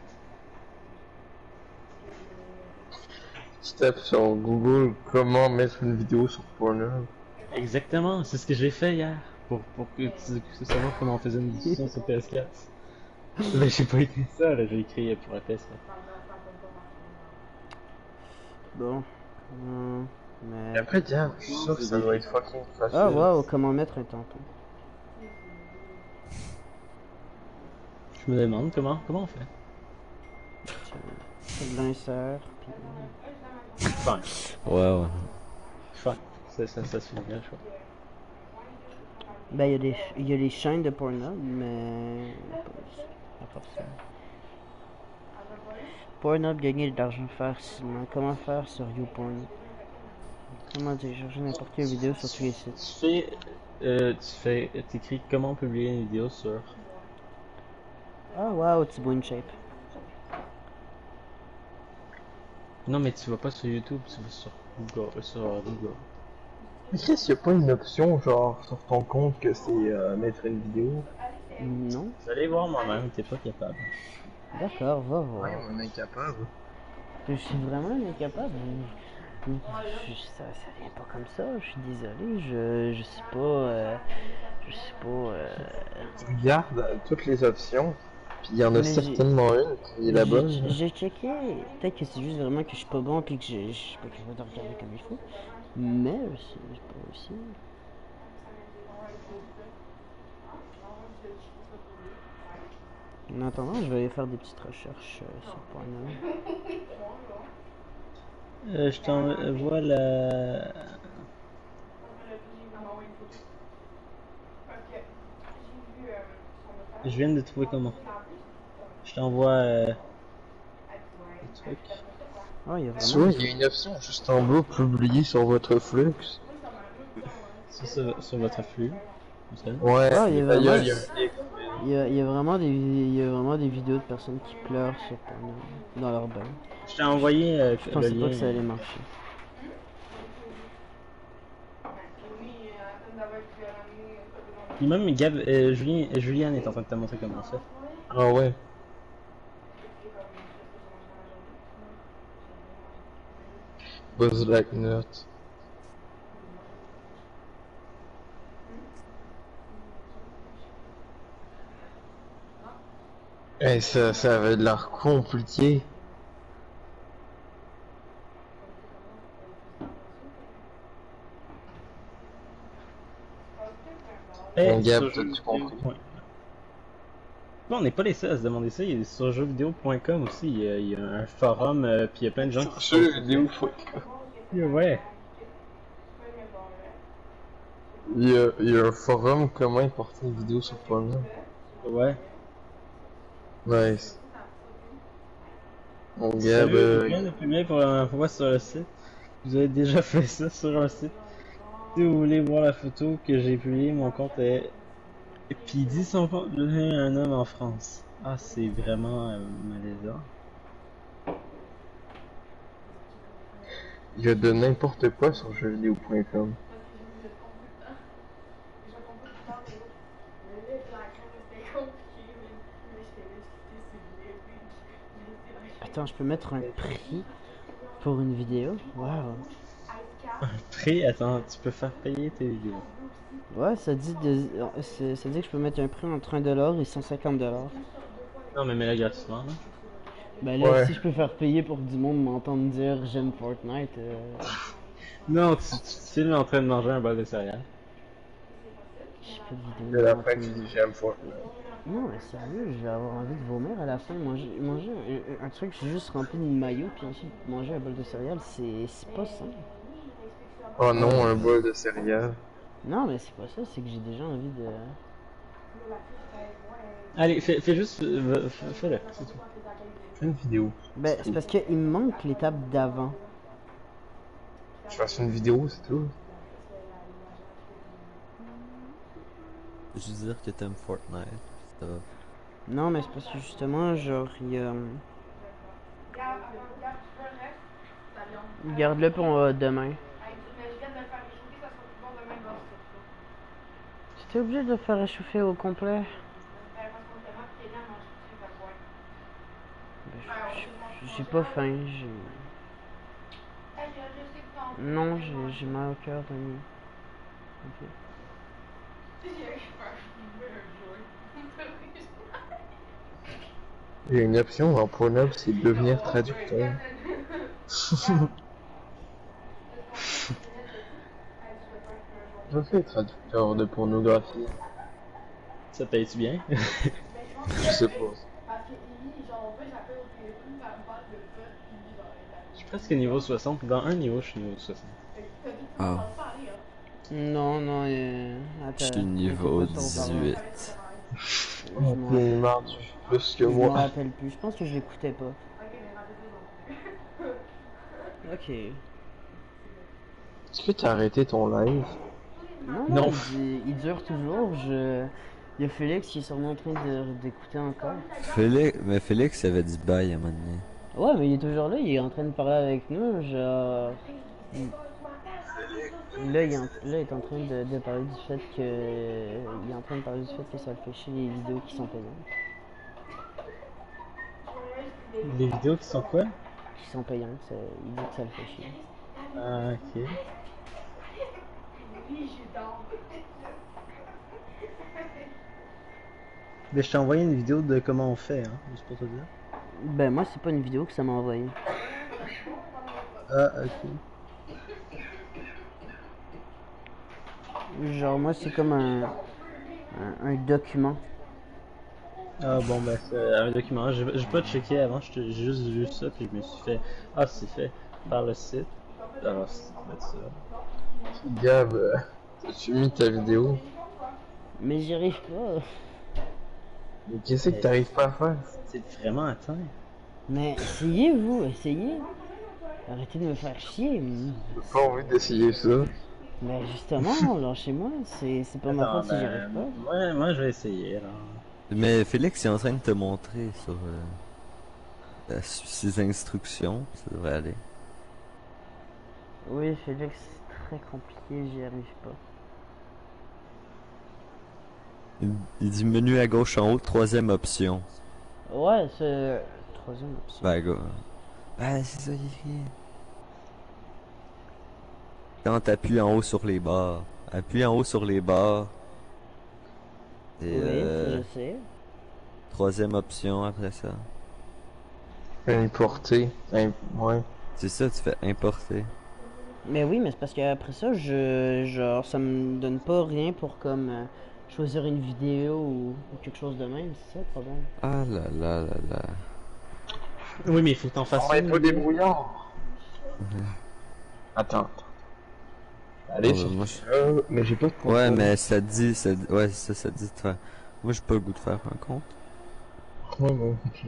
Tu tapes sur Google comment mettre une vidéo sur Pornhub. Exactement, c'est ce que j'ai fait hier. Pour, pour que tu puisses savoir comment on faisait une diffusion sur P S quatre. Mais j'ai pas écrit ça, là, j'ai écrit pour la P S quatre. Bon. Hum, Et mais... après, tiens, je suis sûr que ça doit être fucking facile. Ah waouh, comment mettre un tampon? Je me demande comment, comment on fait. C'est de l'insert, puis... Fine, Ouais, ouais. fine. Ça, ça, ça se fait bien, je crois. Ben, il y a des, il y a les chaînes de Pornhub, mais... À part ça. Pornhub, gagner de l'argent facilement. Comment faire sur YouPorn? Comment télécharger n'importe quelle vidéo sur tous les sites? Tu fais, euh, tu fais, t'écris comment publier une vidéo sur... Ah waouh, Thibaut InShape. Non mais tu vas pas sur YouTube, tu vas sur Google, euh, sur Google. Mais Chris, y'a pas une option genre sur ton compte que c'est euh, mettre une vidéo? Non? Vous allez voir moi-même, t'es pas capable. D'accord, va voir. Ouais, on est incapable. Je suis vraiment incapable. Je- je- ça, ça vient pas comme ça, je suis désolé, je, je sais pas, euh, je sais pas, euh, Tu regardes euh, toutes les options, puis il y en a Mais j'ai- certainement une qui est la bonne. j'ai j'ai checké, peut-être que c'est juste vraiment que je suis pas bon puis que je, je suis pas capable de regarder comme il faut, mais c'est c'est pas aussi. En attendant, je vais aller faire des petites recherches euh, sur Pornhub. Euh, je t'envoie la... Je viens de trouver comment. Je t'envoie euh, le truc. Oh, il y a Tu vraiment... vois, il y a une option juste en bas, publier sur votre flux. Sur, sur, sur votre flux. Vous savez. Ouais, Ah, il y a d'ailleurs, vraiment- il y a un link. Il y, a, il y a vraiment des il y a vraiment des vidéos de personnes qui pleurent sur Pornhub dans leur bain. Je t'ai envoyé euh, Je le pensais lien. pas que ça allait marcher. Puis même Gab, euh, Julien, Juliane est en train de te montrer comment ça. Ah ouais. Buzz like nut. Eh, ça, ça avait de l'air compliqué. Eh, Bon, Gab, sur t'as-tu jeuxvideo compris? point- Non, on n'est pas les seuls à se demander ça. Il y a sur jeux vidéo point com aussi. Il y a, il y a un forum, euh, puis il y a plein de gens qui Sur posent jeux vidéo, faut... Yeah, ouais. Il y, a, il y a un forum comment importer une vidéo sur Pornhub. Ouais. Nice. Mon Gab, Salut, euh, je viens de publier pour la première fois sur le site. Vous avez déjà fait ça sur un site. Si vous voulez voir la photo que j'ai publiée, mon compte est... Et puis il dit son compte devient un homme en France. Ah, c'est vraiment euh, malaisant. il y a de n'importe quoi sur jeux vidéo point com. Attends, je peux mettre un prix pour une vidéo? Waouh. Prix, attends, tu peux faire payer tes vidéos. Ouais, ça dit, de... c'est- ça dit que je peux mettre un prix entre un dollar et cent cinquante dollars. Non, mais mets-la gratuitement, là. Ben là, Ouais. si je peux faire payer pour que du monde m'entende dire j'aime Fortnite, euh... Non, tu, tu te filmes en train de manger un bol de céréales. j'ai pas de De vidéo. la non, fin, plus. tu dis j'aime Fortnite. Non, mais sérieux, je vais avoir envie de vomir à la fin. Manger, manger un, un truc juste rempli de maillot, puis ensuite manger un bol de céréales, c'est c'est pas ça. Oh non, un bol de céréales. Non, mais c'est pas ça, c'est que j'ai déjà envie de. Allez, fais, fais juste, euh, fais- fais-le, c'est tout. Fais une vidéo. Ben, c'est parce qu'il me manque l'étape d'avant. Je fasse une vidéo, c'est tout. Juste dire que t'aimes Fortnite. Ça va. Non, mais c'est parce que justement, genre, il y a. Garde-le pour euh, demain. T'es obligé de le faire réchauffer au complet. Ben, je- je- J'ai pas faim, j'ai. Non, j'ai j'ai mal au cœur, Dani. Ok. Il y a une option dans Pornhub, c'est devenir traducteur. Je fais traducteur de pornographie. Ça paye-tu bien? Je sais pas. Je suis presque niveau soixante. Dans un niveau, je suis niveau soixante. Ah, Non, non, euh... je attends. suis niveau mettez pas ça au parleur. dix-huit. Je m'en T'es une marde, tu fais plus que je m'en moi. rappelle plus. Je pense que je l'écoutais pas. Ok. Est-ce que t'as arrêté ton live? Non, Non. non, Il, il dure toujours. Je... Il y a Félix qui est sûrement en train de- d'écouter encore. Félix, mais Félix avait dit bye à un moment donné. Ouais, mais il est toujours là. Il est en train de parler avec nous. Genre. il- Là, il est en, là, il est en train de, de parler du fait que. Il est en train de parler du fait que ça le fait chier les vidéos qui sont payantes. Les vidéos qui sont quoi? Qui sont payantes, ça- il dit que ça le fait chier. Ah, ok. Mais je t'ai envoyé une vidéo de comment on fait, hein, juste pour te dire. Ben, moi, c'est pas une vidéo que ça m'a envoyé. Ah, ok. Genre, moi, c'est comme un, un, un document. Ah bon, ben c'est un document. J'ai j'ai pas checké avant, j'ai juste vu ça, puis je me suis fait. Ah, c'est fait par le site. Alors, c'est mettre ça. Gab, euh, as-tu mis ta vidéo? Mais j'y arrive pas. Mais qu'est-ce que t'arrives pas à faire? C'est vraiment atteint. Mais essayez, vous, essayez. Arrêtez de me faire chier. J'ai pas envie d'essayer ça. Mais justement, lâchez-moi. C'est c'est pas ma faute si j'y arrive pas. Ouais, moi je vais essayer alors. Mais Félix est en train de te montrer sur euh, la- ses instructions. Ça devrait aller. Oui, Félix, c'est très compliqué, j'y arrive pas. Il, il dit menu à gauche en haut, troisième option. Ouais, c'est. Troisième option. Ben, go. Ben, c'est ça, il y a écrit. Quand t'appuies en haut sur les barres. Appuie en haut sur les barres. Et Oui, euh, je sais. troisième option après ça. Importer. Im- ouais. C'est ça, tu fais importer. Mais oui, mais c'est parce qu'après ça, je. Genre, ça me donne pas rien pour comme. euh, choisir une vidéo ou, ou quelque chose de même, c'est ça le problème. Ah là là là là. Oui, mais il faut que t'en fasses On est une. pas débrouillant. Attends, attends. Allez, Ah, sur bah, moi, je- euh, mais j'ai pas de contrôle. Ouais, mais ça te dit, ça, dit- ouais, ça, ça te dit de faire. Moi, j'ai pas le goût de faire un compte. Ouais, bon, ok.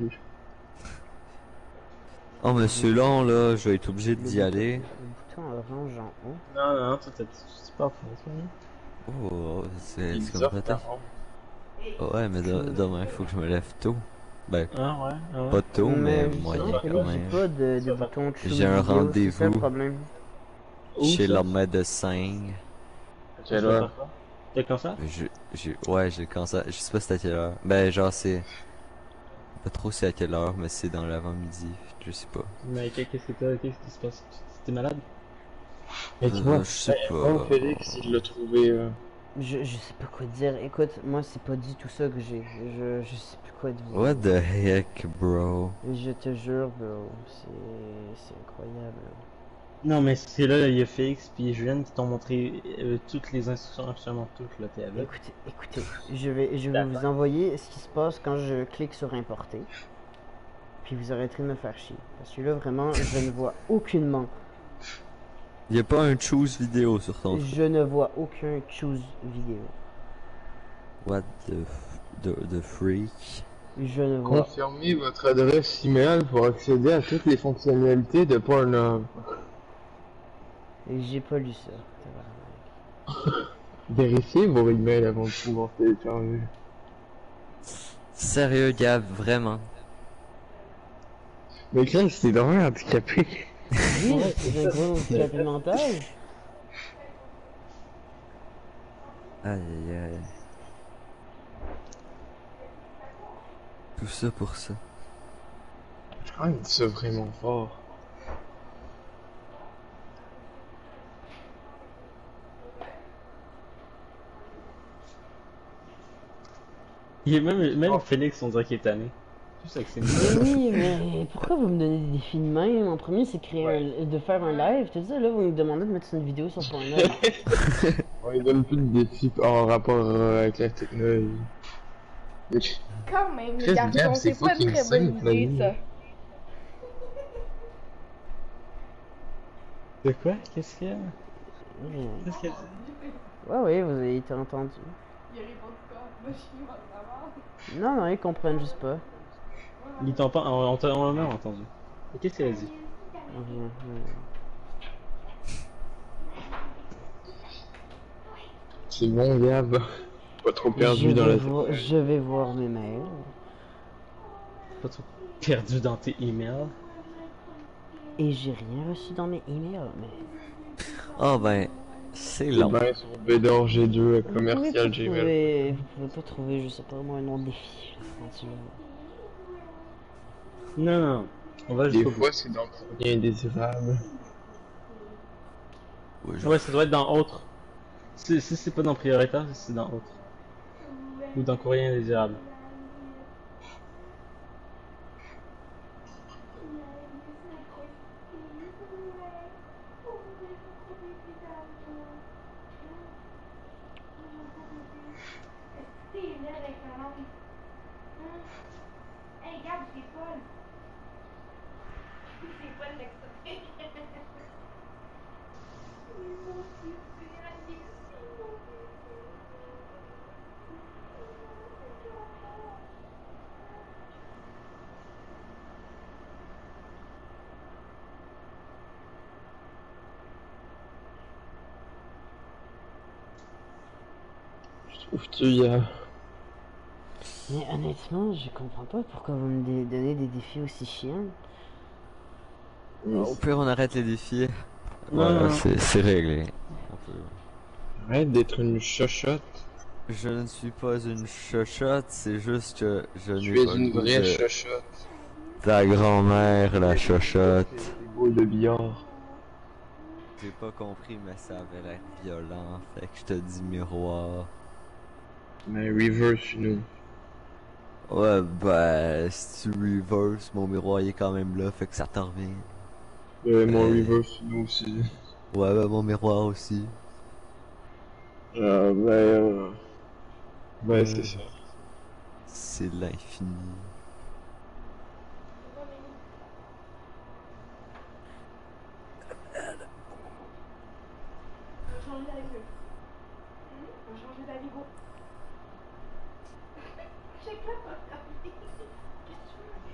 Oh, mais celui-là, là, je vais être obligé Le d'y bouton- aller. Le bouton orange en haut. Non, non, toi, t'as- tu parles français. Oh, c'est Il c'est comme sort pratique. par contre. Ouais, mais de- demain, il faut que je me lève tôt. Ben, Ah ouais, ah ouais. pas tôt, mais justement, moyen Félix, quand j'ai même. pas de, de Ça va. bouton de choose J'ai un vidéo, c'est ça le rendez-vous. problème. Où, Chez ça? leur médecin. À Tu quelle vas heure? faire quoi? T'as le cancer? Je, j'ai, ouais, j'ai le cancer. Je sais pas c'est à quelle heure. Ben, genre, c'est. Pas trop c'est à quelle heure, mais c'est dans l'avant-midi. Je sais pas. Mais qu'est- qu'est-ce que t'as? Qu'est-ce qui se passe? T'es malade? Mais Euh, toi, je sais pas. oh, Félix, il l'a trouvé. Euh... Je, je sais pas quoi te dire. Écoute, moi c'est pas du tout ça que j'ai. Je, je sais plus quoi te dire. What the heck, bro? Je te jure, bro, c'est c'est incroyable. Non, mais c'est là, il y a Félix puis Julien qui t'ont montré euh, toutes les instructions, absolument toutes, là, t'es avec. Écoutez, écoutez, je vais, je vais vous envoyer ce qui se passe quand je clique sur importer. Puis vous arrêterez de me faire chier. Parce que là, vraiment, je ne vois aucunement. Y'a pas un choose vidéo sur ton. Je ne vois aucun choose vidéo. What the, f- the, the freak? Je ne vois. Confirmez votre adresse email pour accéder à toutes les fonctionnalités de Pornhub. J'ai pas lu ça. tabarnak. Vérifiez vos emails avant de pouvoir télécharger. Sérieux, Gab, vraiment? Mais Chris, c'est vraiment handicapé. Oui, c'est un gros handicapé mental. Aïe aïe aïe. Tout ça pour ça. Je crois qu'il dit ça vraiment fort. Il y a même, même Félix, on dirait qu'il est tanné. Juste avec ses Mais oui, mais pourquoi vous me donnez des défis de même? En premier, c'est créer un, de faire un live. Tu sais, là, vous me demandez de mettre une vidéo sur Pornhub. On lui donne plus de défis en rapport euh, avec la technologie. Quand même, Chris, les garçons, Gab, c'est c'est pas une fucking très bonne simple, la idée, vie. ça. De quoi? Qu'est-ce qu'il y a? Ouais, Qu'est-ce qu'il y a? ouais, ouais, vous avez été entendu. Il a répondu quoi? Moi, je suis mort d'avant. Non, non, ils comprennent juste pas. Il t'en pas, on, on t'a on l'a entendu. Et qu'est-ce qu'elle a dit? Rien, rien. C'est bon, Gab. Pas trop perdu je dans vais la voir, je vais voir mes mails. Pas trop perdu dans tes emails. Et j'ai rien reçu dans mes emails, mais... Oh ben, c'est C'est long. bien sur Bédor G deux Vous pouvez, pas commercial Gmail. trouver, vous pouvez pas trouver, je sais pas moi, un nom de défi. là, rendu là. Non, non, on va Des jusqu'au bout. fois, c'est dans Courrier indésirable. Ouais, je- Ouais, ça doit être dans autre. Si, si c'est pas dans prioritaire, c'est dans autre. Ou dans courrier indésirable. Hey, Gab, c'est Paul. C'est Paul l'extrait. Trouves-tu, Gab? Mais honnêtement, je comprends pas pourquoi vous me dé- donnez des défis aussi chiants. Au pire, on arrête les défis. Non, Voilà, non. c'est c'est réglé. On peut- Arrête d'être une chochotte. Je ne suis pas une chochotte, c'est juste que je Tu n'ai es pas le une goût vraie de chochotte. ta grand-mère, la chochotte. Des boules de billard. J'ai pas compris, mais ça avait l'air violent, fait que je te dis miroir. Mais reverse, nous. Ouais, bah, si tu reverse, mon miroir il est quand même là, fait que ça t'en revient. Euh, mon Euh. reverse, nous aussi. Ouais, bah, mon miroir aussi. Euh, ben, euh, Ouais, c'est ça. C'est l'infini. On va changer avec eux. Hmm? On va changer d'avis, go. Check là, pas regardé. Qu'est-ce que tu veux?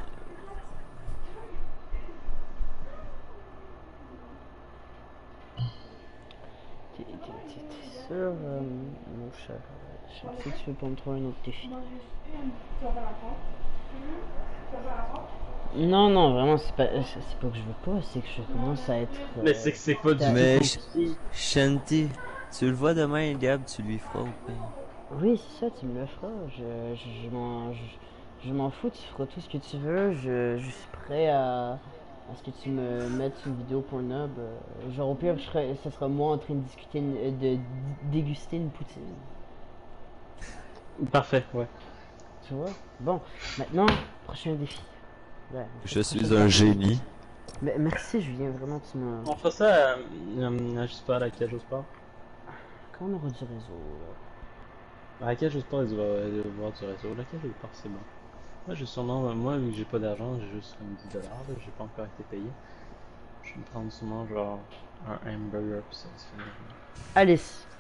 T'es t'es- t'es- t'es sûr, euh, mon cher? Je sais que tu veux pas me trouver un autre défi. Moi, juste une. Tu vas faire la France. Hmm? Tu vas faire la France. Non, non, vraiment, c'est pas, c'est c'est pas que je veux pas, c'est que je commence à être. euh, Mais c'est que c'est pas du tout Mais compliqué. Shanty, tu le vois demain, Gab, tu lui feras au pire. Oui, c'est ça, tu me le feras. Je, je, je m'en, je, je m'en fous, tu feras tout ce que tu veux. Je, je suis prêt à, à ce que tu me mettes une vidéo Pornhub. euh, Genre, au pire, je serai, ça sera moi en train de discuter, une- euh, de, d- déguster une poutine. Parfait, ouais. Tu vois? Bon, maintenant, prochain défi. Ouais, on fait Je le suis prochain un défi. génie. Mais merci, Julien, vraiment, tu m'as. On fera ça, euh, euh, je sais pas, à la cage au sport. Quand on aura du réseau, là. À la cage au sport, il doit y avoir du réseau. La cage au sport, c'est bon. Moi, j'ai sûrement, euh, moi, vu que j'ai pas d'argent, j'ai juste comme dix dollars, j'ai pas encore été payé. Je vais me prendre sûrement genre un hamburger pis ça, c'est fini. Allez,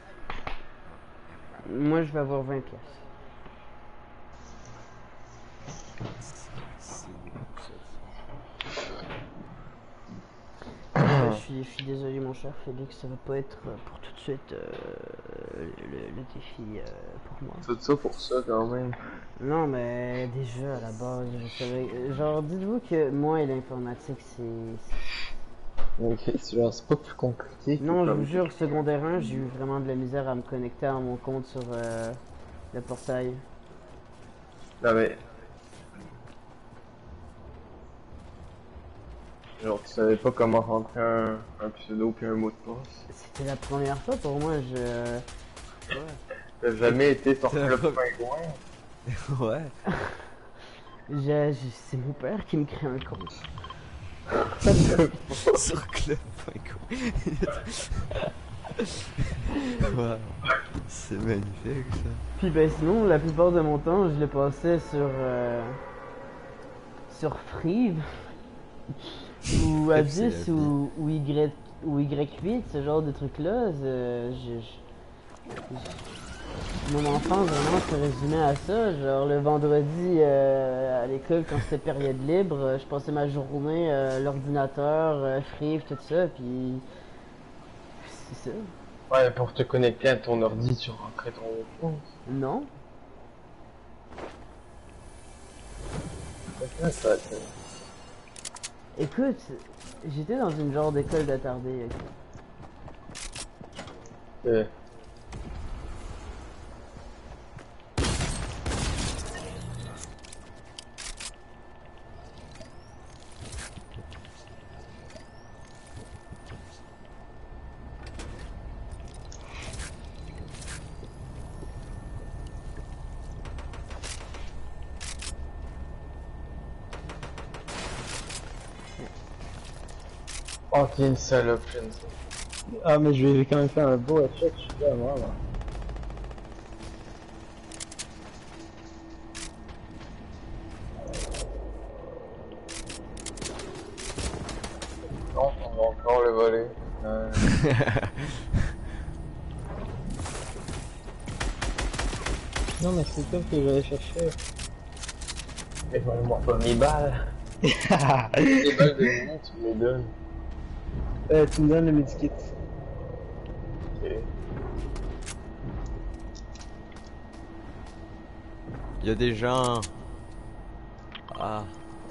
moi, je vais avoir vingt pièces. Euh, je, suis, je suis désolé mon cher Félix, ça va pas être euh, pour tout de suite euh, le, le défi euh, pour moi. Tout ça pour ça, quand même. Non mais déjà à la base, je savais... Genre dites-vous que moi et l'informatique c'est... Ok, c'est genre, c'est pas plus compliqué. que Non je comme- vous jure, secondaire un, j'ai eu vraiment de la misère à me connecter à mon compte sur euh, le portail. Non, mais. Genre, tu savais pas comment rentrer un, un pseudo puis un mot de passe. C'était la première fois pour moi, je... Ouais. T'as jamais été sur T'as le pas- pingouin? Ouais. Je- je- C'est mon père qui me crée un compte. Sur club point com. Wow. C'est magnifique ça. Puis ben sinon, la plupart de mon temps, je le passais sur euh, sur Frive ou Frive, Abyss c'est la ou, ou Y ou Y huit, ce genre de trucs là. Je, je- je- mon enfance vraiment se résumait à ça. Genre le vendredi euh, à l'école quand c'était période libre, euh, je passais ma journée euh, l'ordinateur, euh, Frive, tout ça, puis c'est ça. Ouais, pour te connecter à ton ordi, tu rentrais ton mot Non? de passe. Ça, ça, Écoute, j'étais dans une genre d'école d'attardé. ok. euh, Oh, t'es une salope, Shen. Ah, mais je vais quand même faire un beau headshot, je suis pas à moi, là. Non, on va encore le voler. Euh, Non, mais c'est toi que j'allais chercher. mais vole-moi pas mes balles. Les balles de mini, tu me les donnes. Euh, tu me donnes le medikit. Ok. Il y a des gens. Ah.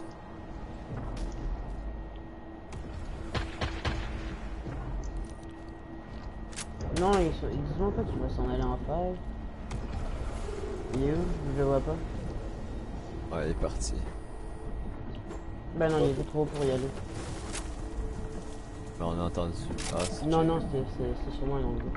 Non, ils sont... ils disent pas qu'il va s'en aller en faille. Il est où? Je le vois pas. Ouais, il est parti. Ben non, il était trop haut pour y aller. Mais on a entendu. Ah, c'est Non, non, c'était c'est- c'est sûrement un anglais.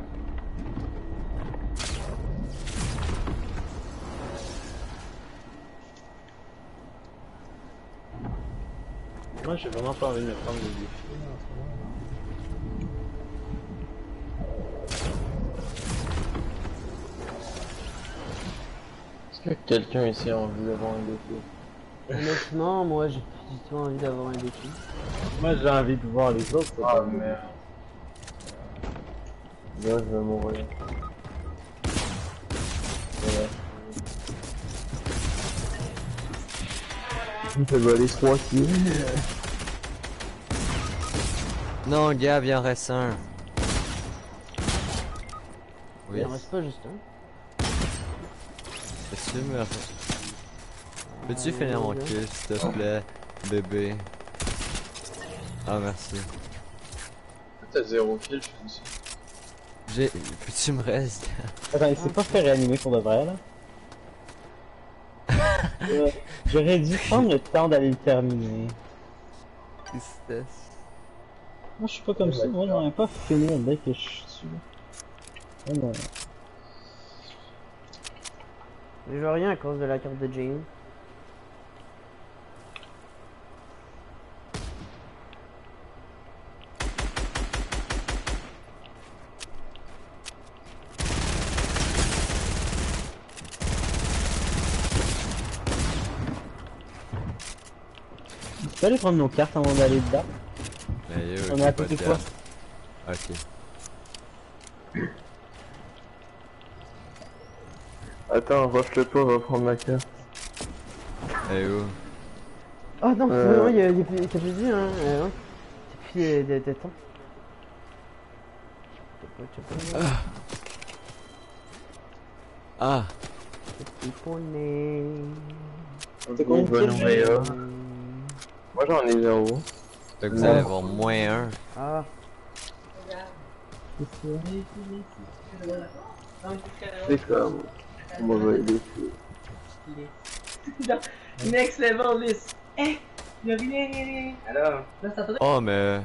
Moi, j'ai vraiment pas envie de me prendre des défis là, en ce moment. Est-ce que quelqu'un ici a envie d'avoir un défi? Honnêtement, moi j'ai plus du tout envie d'avoir un défi. Moi j'ai envie de voir les autres. Ah merde. Là je vais mourir. Voilà. Il fait voler trois kills. Non, Gab, il en reste un. Oui. Il en reste pas juste un. Peux-tu me... Peux-tu finir mon kill, s'il te plaît, bébé? Ah, merci. T'as zéro kill, je suis ici. J'ai... Peux-tu me rester? Attends, il s'est pas fait réanimer pour de vrai là? Euh, J'aurais dû prendre le temps d'aller le terminer. Tristesse. Moi je suis pas comme ça, moi j'aurais pas fini dès que je suis dessus. Oh non. Je vois rien à cause de la carte de Jane. Tu peux aller prendre nos cartes avant d'aller dedans? Mais yo, On j'ai est à pas côté de de quoi? carte. Ok. Attends, rush-le toi, on va prendre ma carte. Eh oh. Oh non, Euh. non, il y a, il y a plus, t'as plus dit, hein. Euh, ouais. T'as plus euh, de, de temps. T'as pas, t'as pas. Ah! Petit poney. C'est quoi une bonne meilleure? Moi j'en ai zéro. Fait que vous allez avoir moins un. Ah, C'est comme... mauvais défi. Next level list. Eh, y'a rien, rien, rien. Alors, là, ça te Oh, mais...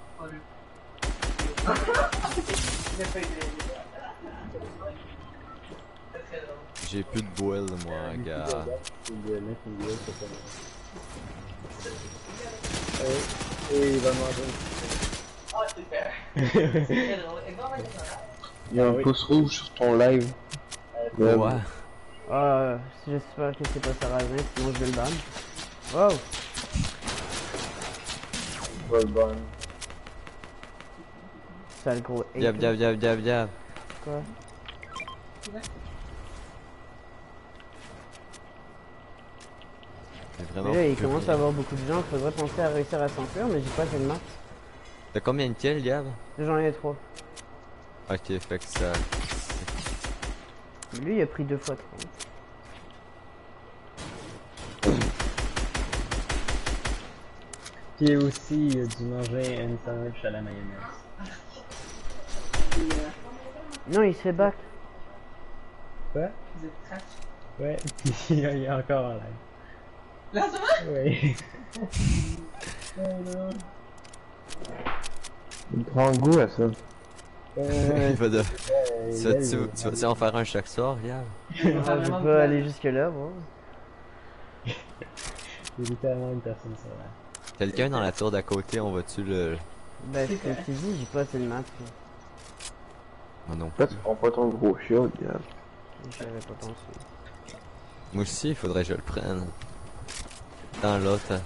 J'ai plus de boile, moi, gars. Et il va manger. Ah, super. C'est drôle. Et bon, on va dire ça. Il y a un pouce rouge sur ton live. Ouais. ah, j'espère que c'est pas Sarrazin, sinon je vais le ban. Wow, Pas le ban. sale gros hate. Diab, diab, diab, diab, diab. Quoi? J'ai vraiment Mais là, il plus commence rien. à avoir beaucoup de gens, faudrait penser à réussir à s'enfuir, mais j'ai pas fait de maths. T'as combien de kills, Diab? J'en ai trois. Ok, fait que ça... Lui, il a pris deux fois trois. Puis aussi, il a dû manger une sandwich à la mayonnaise. Non, il se fait back. Quoi? Vous êtes trash. Ouais, puis il est encore en live. Là, ça va? Ouais. Il prend goût à ça. Euh, Il va de... euh, Tu là, vas-tu il- tu vas-tu en faire un chaque soir, Diab? Ah, je vais pas aller jusque là, bon. Il y a littéralement une personne sur là. Quelqu'un dans la tour d'à côté, on va-tu le... Ben, c'est ce que tu dis, j'ai pas assez de maths. là. Moi non Là, plus. tu prends pas ton gros shield, gars. J'avais pas pensé. Moi aussi, il faudrait que je le prenne. Dans l'autre. hein.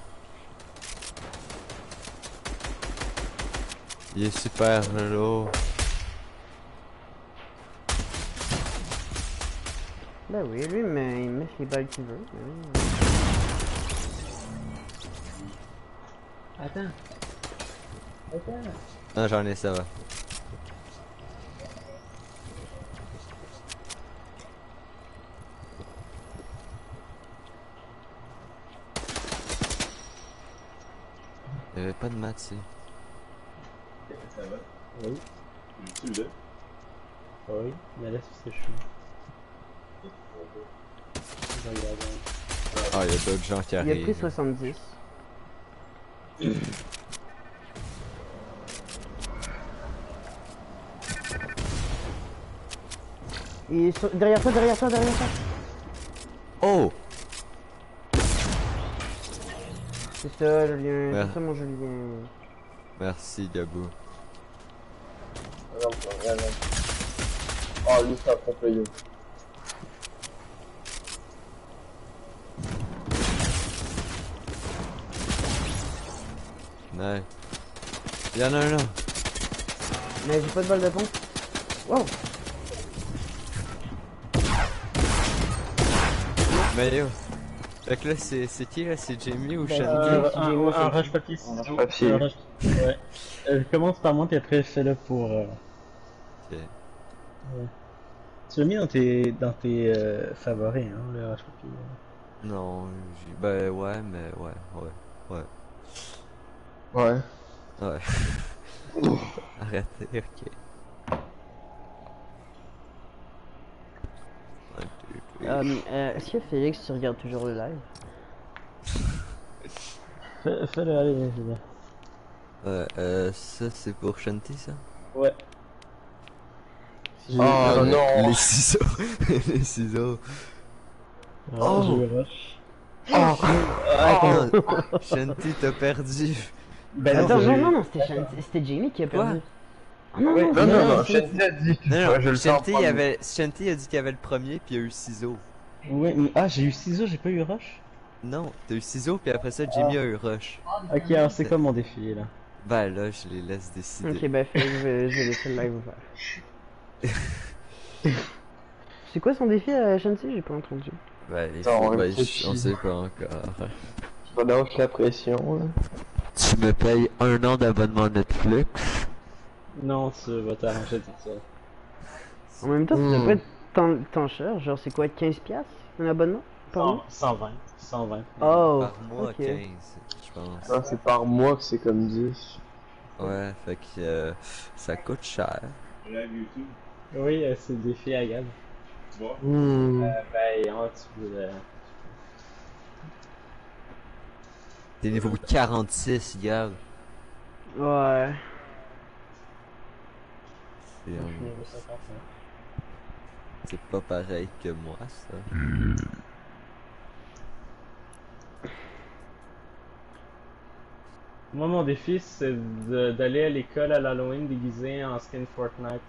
Il est super lourd. Ben oui, lui, mais il met les balles qu'il veut. mais oui. Attends. Attends. Non, j'en ai, ça va. Il y avait pas de maths, ici. Ça va? Oui. Tu l'as? Oui, mais là, c'est ce que je suis. Je regarde. Ah, il y a d'autres gens qui Il a pris arrivent. soixante-dix. Et sur- derrière toi, derrière toi, derrière toi. Oh! C'est ça, Julien. Ouais. C'est ça, mon Julien. Merci, Gabou. Non, pas vraiment. Oh, lui, ça a trop payé. Ouais. Y'en a un là. Mais j'ai pas de balle de pompe. Wow. Mais yo. Fait que là, c'est c'est qui là? C'est Jamie ou Ben, Shandy? Euh, si un, j'ai un, moi, un c'est- rush papier Un ciseaux. rush papier. Un rush- Ouais. Euh, commence par moi puis après fais-le pour. Euh... Ok. Ouais. Tu l'as mis dans tes dans tes euh, favoris, hein, le rush papier. Non, j'ai... Ben ouais, mais ouais, ouais, ouais. Ouais. Ouais. Arrêtez, ok. Un, deux, trois. Euh, euh, Est-ce que Félix, tu regardes toujours le live? Fais- Fais-le, allez, je viens. Ouais, euh, ça c'est pour Shanty ça? Ouais. Oh non. Les ciseaux. Les ciseaux. Oh. J'ai eu rush. Ah, non, Shanty t'as perdu. Ben Attends, j'ai non, eu- non, non, c'était Shan- c'était Jamie qui a Quoi? perdu. Ah non, Ouais, non, non, non, non, c'est- Shanty a dit. Non, non, Ouais, je le sens Shanty, pas. il avait... Shanty a dit qu'il y avait le premier puis il y a eu ciseaux. Ouais, mais ah, j'ai eu ciseaux, j'ai pas eu rush. Non, t'as eu ciseaux puis après ça Jimmy a eu rush. Ok, alors c'est quoi mon défi là? Ben là, je les laisse décider. Ok, bah Félix, je vais, je vais laisser le live ouvert. C'est quoi son défi à Shanty? J'ai pas entendu. Ben, les Attends, filles, on ben, réfléchit. je- on sait pas encore. Relâche la pression, là. Tu me payes un an d'abonnement Netflix. Non, tu vas t'arranger tout ça. En même temps, ça doit Hmm. pas être tant, tant cher. Genre, c'est quoi, quinze piastres un abonnement par mois? cent vingt. cent vingt. Oh, Par mois, ok. quinze, je pense. Non, c'est par mois que c'est comme dix. Ouais, fait que euh, ça coûte cher. Live YouTube, Oui, euh, c'est le défi à Gab. tu vois? Hmm. Euh, ben, en dessous de... T'es niveau quarante-six, Gab. Ouais. C'est euh, niveau cinquante-neuf. c'est pas pareil que moi, ça. Moi, mon défi, c'est de- d'aller à l'école à l'Halloween déguisé en skin Fortnite.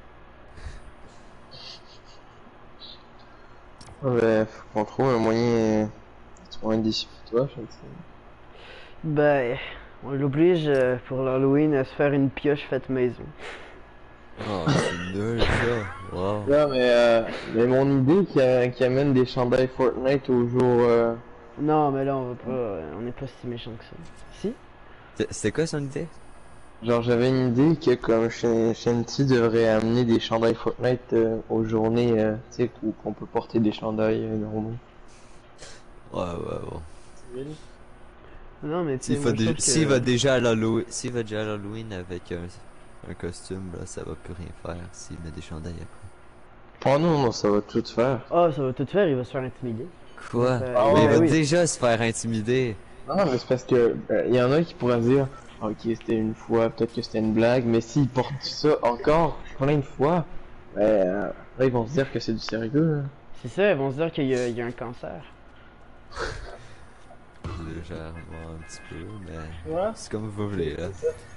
Ouais, faut qu'on trouve un moyen. Tu trouves un défi pour toi, Shanty. Ben, on l'oblige euh, pour l'Halloween à se faire une pioche faite maison. Oh, c'est nul, ça. Wow. Non, mais, euh, mais mon idée qui, a- qui amène des chandails Fortnite au jour. Euh... Non, mais là, on va pas. euh, on n'est pas si méchant que ça. Si? C'est- C'était quoi son idée? Genre, j'avais une idée que comme Sh- Shanty devrait amener des chandails Fortnite euh, aux journées, euh, tu sais, où qu'on peut porter des chandails euh, normaux. Ouais, ouais, ouais. Non, mais tu sais, S'il moi, va, je dé- trouve que- s'il va déjà à l'Halloween, s'il va déjà à l'Halloween avec un, un costume, là, ça va plus rien faire s'il met des chandails après. Oh non, non, ça va tout faire. Ah, ça va tout faire, il va se faire intimider. Quoi? Euh, Ah Mais ouais, il va oui. déjà se faire intimider. Non, mais c'est parce que euh, y en a qui pourraient dire, ok, c'était une fois, peut-être que c'était une blague, mais s'ils portent ça encore plein de fois, ben, euh, là ils vont se dire que c'est du sérieux. Là. C'est ça, ils vont se dire qu'il y, a- il y a un cancer. Légèrement un petit peu, mais Ouais. c'est comme vous voulez, là.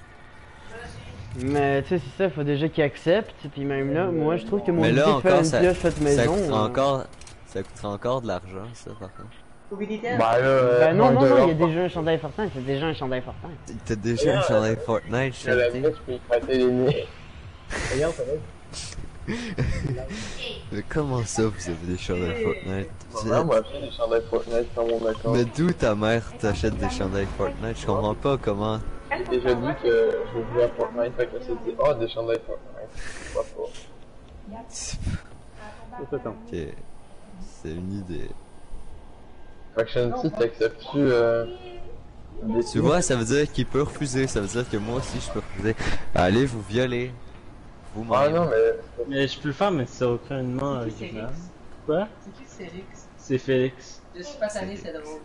Mais tu sais, c'est ça, faut déjà qu'ils acceptent. Puis même là, moi, je trouve que mon Mais idée là de faire encore, une ça, pioche faite ça maison. coûtera euh, encore, ça coûtera encore de l'argent, ça, par contre. Bah là, euh, Ben non, un non, non, dollar il y a par- déjà un chandail Fortnite, c'est déjà un chandail Fortnite. T'as déjà un chandail Fortnite, À la Shanty? limite, je peux y prêter les nez. Regarde, ça va. Mais comment ça, vous avez des chandails Fortnite? Vous Non, êtes- moi, j'ai des chandails Fortnite sur mon account. Mais d'où ta mère t'achète des chandails Fortnite? Je comprends pas comment. J'ai déjà dit que je jouais à Fortnite, fait que c'est dit, oh, des chandails Fortnite. Pourquoi pas. Attends. Ok, c'est une idée. Fait que Shanty, t'acceptes-tu, euh, des Tu vois, ça veut dire qu'il peut refuser, ça veut dire que moi aussi je peux refuser. Allez vous violer. Vous Ah même. non, mais Mais je peux le faire, mais c'est aucunement original. Quoi? C'est qui Félix? C'est Félix. Je suis pas tanné, c'est drôle.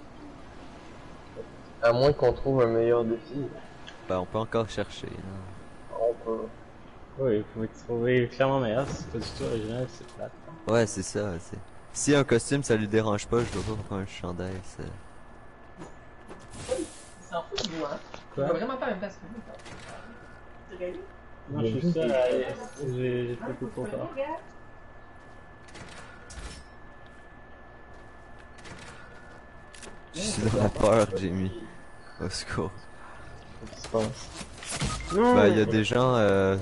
à moins qu'on trouve un meilleur défi, Ben, on peut encore chercher. Là. on peut. Oui, vous pouvez trouver clairement meilleur, c'est pas du tout original, c'est plate. Ouais, c'est ça. c'est- Si un costume ça lui dérange pas, je vois pas pourquoi un chandail. c'est- Il s'en fout de moi. Il Quoi? va vraiment pas à la même place que vous. T'es réglé? Non, je suis seul à aller. J'ai j'ai pris tout trop tard. Je suis dans la peur, Jamie. Au secours. pense. Non, Bah, il y mais- a des gens, euh...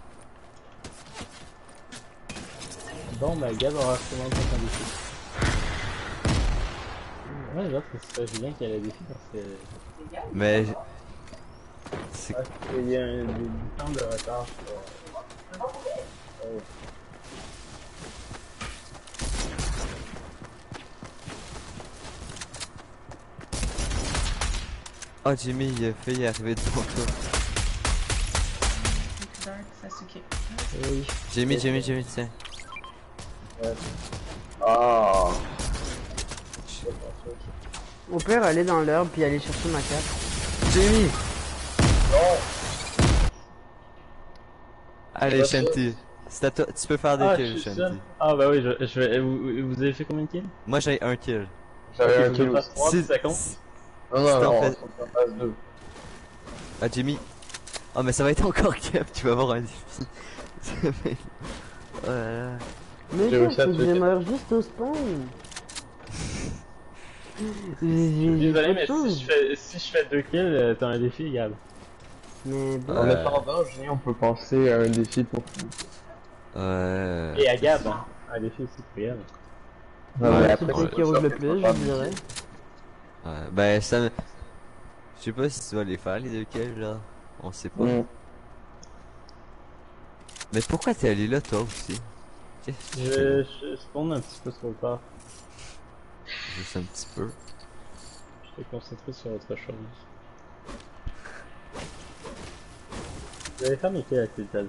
Bon, bah, Gab aura sûrement le un défi. Ouais, l'autre, c'est Julien qui a le défi parce que. mais... C'est... Parce qu'il y a un, du, du temps de retard sur. Ouais. Oh, Jimmy, il a fait y arriver devant toi. Dark, ça se kick. Oui. Jimmy, Jimmy, Jimmy, tiens. Ah. Au pire, aller dans l'herbe puis aller chercher ma cape. Jimmy! Allez, Shanty. C'est à toi. Tu peux faire des Ah, kills, je suis Shanty. seul. Ah, bah oui, je, je vais. Vous, vous avez fait combien de kills? Moi, j'ai un kill. J'avais Ok, un faut que je kill fasse aussi. trois, Si- ça compte. si- Non, Si non, t'en non, fais- faut qu'on en fasse deux. Ah, Jimmy. Oh, mais ça va être encore Kev, tu vas avoir un défi. Oh là là. Mais J'ai ça, réussi à c'est que tuer. je meurs juste au spawn. J'ai- j'ai- j'ai Désolé, pas mais de chance. si je fais, si je fais deux kills, euh, t'as un défi, Gab. Mais bon. En Ouais. attendant, Julien, on peut penser à un défi pour Ouais. Et à Gab, hein. Un défi aussi pour Gab. Non, Ouais, mais c'est après, celui c'est qui pas roule ça, le c'est plus, pas je dirais. Ouais, ben, ça me... Je sais pas si tu vas les faire, les deux kills, là. On sait pas. Mm. Mais pourquoi t'es allé là, toi aussi? Qu'est-ce que tu fais là? Je, je spawn un petit peu trop tard. Juste un petit peu. Je t'ai concentré sur autre chose. Vous allez faire mes kills avec Tilted.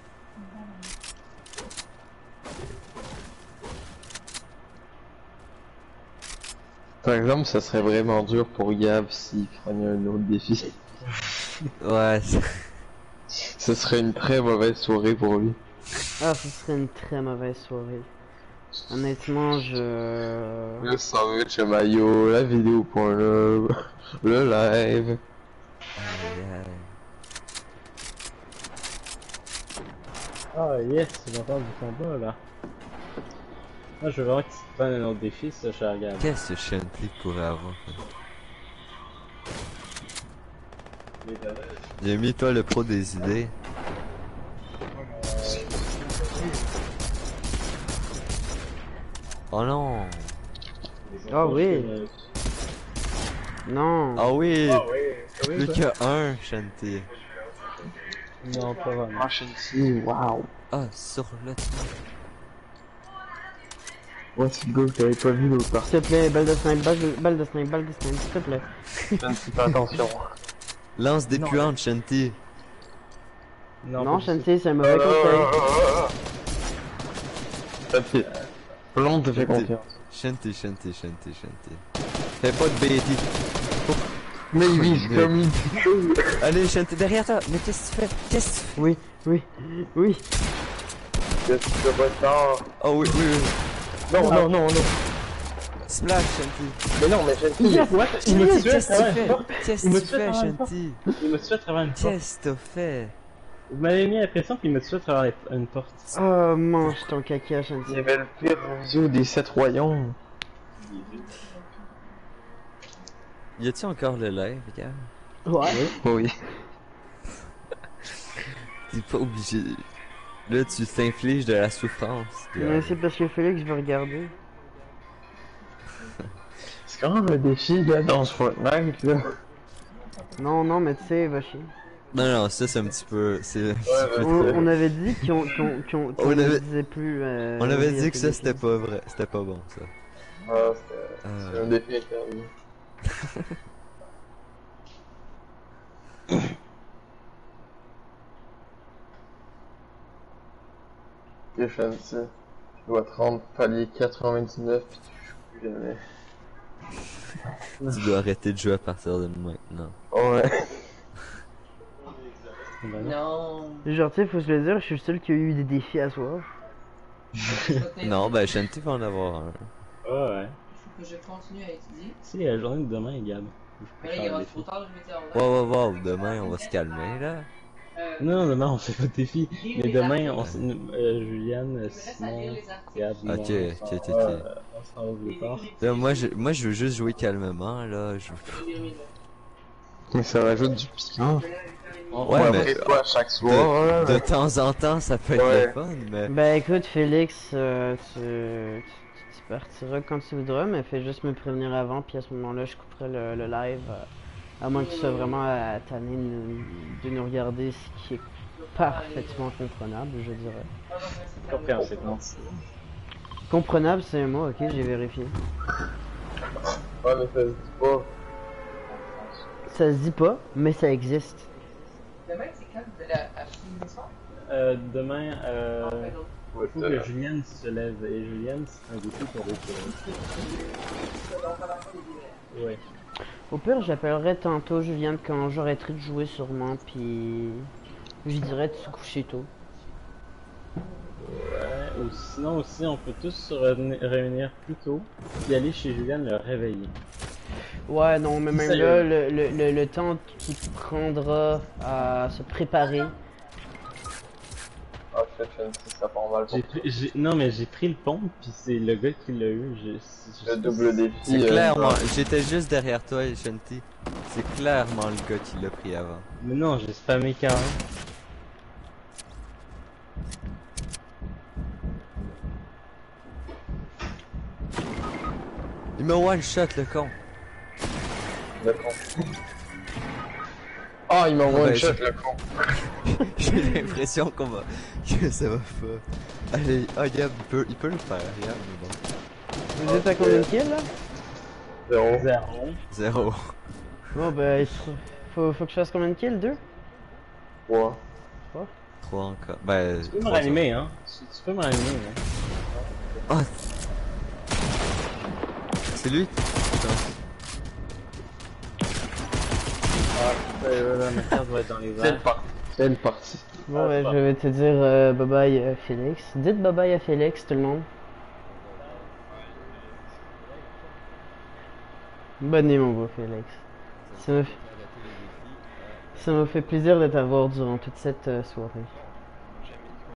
Par exemple, ça serait vraiment dur pour Gab s'il prenait un autre défi. Ouais, c'est- Ce serait une très mauvaise soirée pour lui. Ah, ce serait une très mauvaise soirée. Honnêtement, je... Le sandwich à maillot, la vidéo pour le, le live. Aïe, aïe. Ah yes, c'est longtemps du combat là. Moi je veux vraiment que tu te prennes un autre défi, ça, cher Gab. Qu'est-ce que Shanty pourrait avoir? J'ai mis toi le pro des idées. Oh non! Ah oui. Non. Ah oui! oui, Plus que un, Shanty. Non, pas vraiment. Ah, Shanty, waouh. Ah, sur le Ouais, c'est le gars que t'avais pas vu l'autre part. S'il te plaît, balle de snipe, balle de, balle de snipe, balle de snipe, s'il te plaît. Shanty, fais attention. Lance des puantes, Shanty. Non, Non, pas du tout. Shanty, c'est un mauvais conseil. Shanty, Plante te fait Shanty. confiance. Shanty, Shanty, Shanty, Shanty. Fais pas de bêtises. Mais il vise Mais- comme il dit. Allez, Shanty, derrière toi! Mais qu'est-ce que tu fais? Qu'est-ce que tu fais? Oui, oui, oui. Qu'est-ce que tu vas faire? Oh oui, oui, oui. Non, non, non, non. Splash, Shanty. Mais non, mais Shanty. Yes, What? Il me Qu'est-ce tué à que tu travers fais? une porte. Qu'est-ce Il me que tu tue à fais, travers une porte. Shanty? Il me tué à travers une porte. Qu'est-ce que t'as fait? Vous m'avez mis l'impression qu'il me tué à travers une porte. Oh, mange ton caca, Shanty. Il y avait le pire visio des sept royaumes. Y a-tu encore le live, gars? Ouais. Oui. T'es pas obligé. Là, tu t'infliges de la souffrance. gars. Mais c'est parce que Félix veut regarder. C'est quand même un défi, là, dans ce Fortnite, là. Non, non, mais tu sais, va chier. Non, non, ça c'est un petit peu. C'est. On, on avait dit qu'on qu'on qu'on qu'on On ne avait- disait plus. Euh, On avait oui à dit que ça Félix. c'était pas vrai. C'était pas bon, ça. Ah, c'est Euh, c'est un défi interdit. Ok, Shanty. Tu dois te rendre palier quatre-vingt-dix-neuf pis tu joues plus jamais. Tu dois arrêter de jouer à partir de maintenant. Ouais. Ben non. Non. Genre, tu sais, faut se le dire, je suis le seul qui a eu des défis à soir. Non, ben Shanty va en avoir un. Ouais, ouais. Faut que je continue à étudier. C'est la journée de demain, Gab. Je peux Mais là, il faire est le rendu défi. trop tard, je m'étais en Wow, wow, wow, demain on va se calmer là. Euh, Non, demain on fait pas de défi. lire Mais les demain, on articles. s- euh, Juliane, Je me reste à Simon, lire les articles. Gab, moi, Ok, on ok, s'en ok, va, ok. euh, On s'en va plus tard. Là, moi je, moi je veux juste jouer calmement là. Je... Lire mes notes. Mais ça rajoute du piquant. Ouais, Ouais, mais mais pas chaque soir. de, de temps en temps, ça peut être Ouais. le fun, mais... Ben écoute, Félix, euh, tu, tu, tu partiras quand tu voudras, mais fais juste me prévenir avant, puis à ce moment-là, je couperai le, le live. euh, à moins que tu sois vraiment à tanné de, nous- de nous regarder, ce qui est parfaitement comprenable, je dirais. Compréhensible, non. Comprenable, c'est un mot, ok, j'ai vérifié. Ouais, mais ça se dit pas. Ça se dit pas, mais ça existe. Demain, c'est quand vous allez acheter une maison? Euh, demain, euh, Ouais, il faut que Juliane se lève. Et Juliane, c'est un goûter pour les Ouais. Au pire, j'appellerai tantôt Juliane quand j'arrêterai de jouer sûrement, puis je lui dirai de se coucher tôt. Ouais, ou sinon aussi, on peut tous se reni- réunir plus tôt et aller chez Juliane le réveiller. Ouais, non, mais même Sérieux? là, le, le, le, le temps qu'il prendra à se préparer. Ah, shit, je ne sais ça part mal pour J'ai pris, j'ai- non, mais j'ai pris le pont, puis c'est le gars qui l'a eu. Je, je- le double défi. C'est euh, clairement... J'étais juste derrière toi, Shanti. C'est clairement le gars qui l'a pris avant. Mais non, j'ai spammé quarante. Il m'a one-shot, le con. Le con. Ah, il m'a ben, one shot, je- le con. J'ai l'impression qu'on va... que ça va pas... Allez, ah, Gab, il peut, il peut le faire, Gab, mais bon. Vous êtes à combien de kills là? Zéro. Zéro. Zéro. Bon, bah, il faut, faut, faut que je fasse combien de kills? Deux? Trois. Trois encore. Ben... Tu peux me trois ranimer, hein. Tu, tu peux me ranimer, hein. autres. Ah! C'est lui? Putain. Euh, là, ma carte va être dans les C'est le airs. parti. C'est le parti. Bon, Ah, bah, c'est je vais te dire euh, bye bye euh, Félix. Dites bye bye à Félix, tout le monde. Bonne nuit, mon beau Félix. Ça me, ça m'a fait plaisir de t'avoir durant toute cette euh, soirée.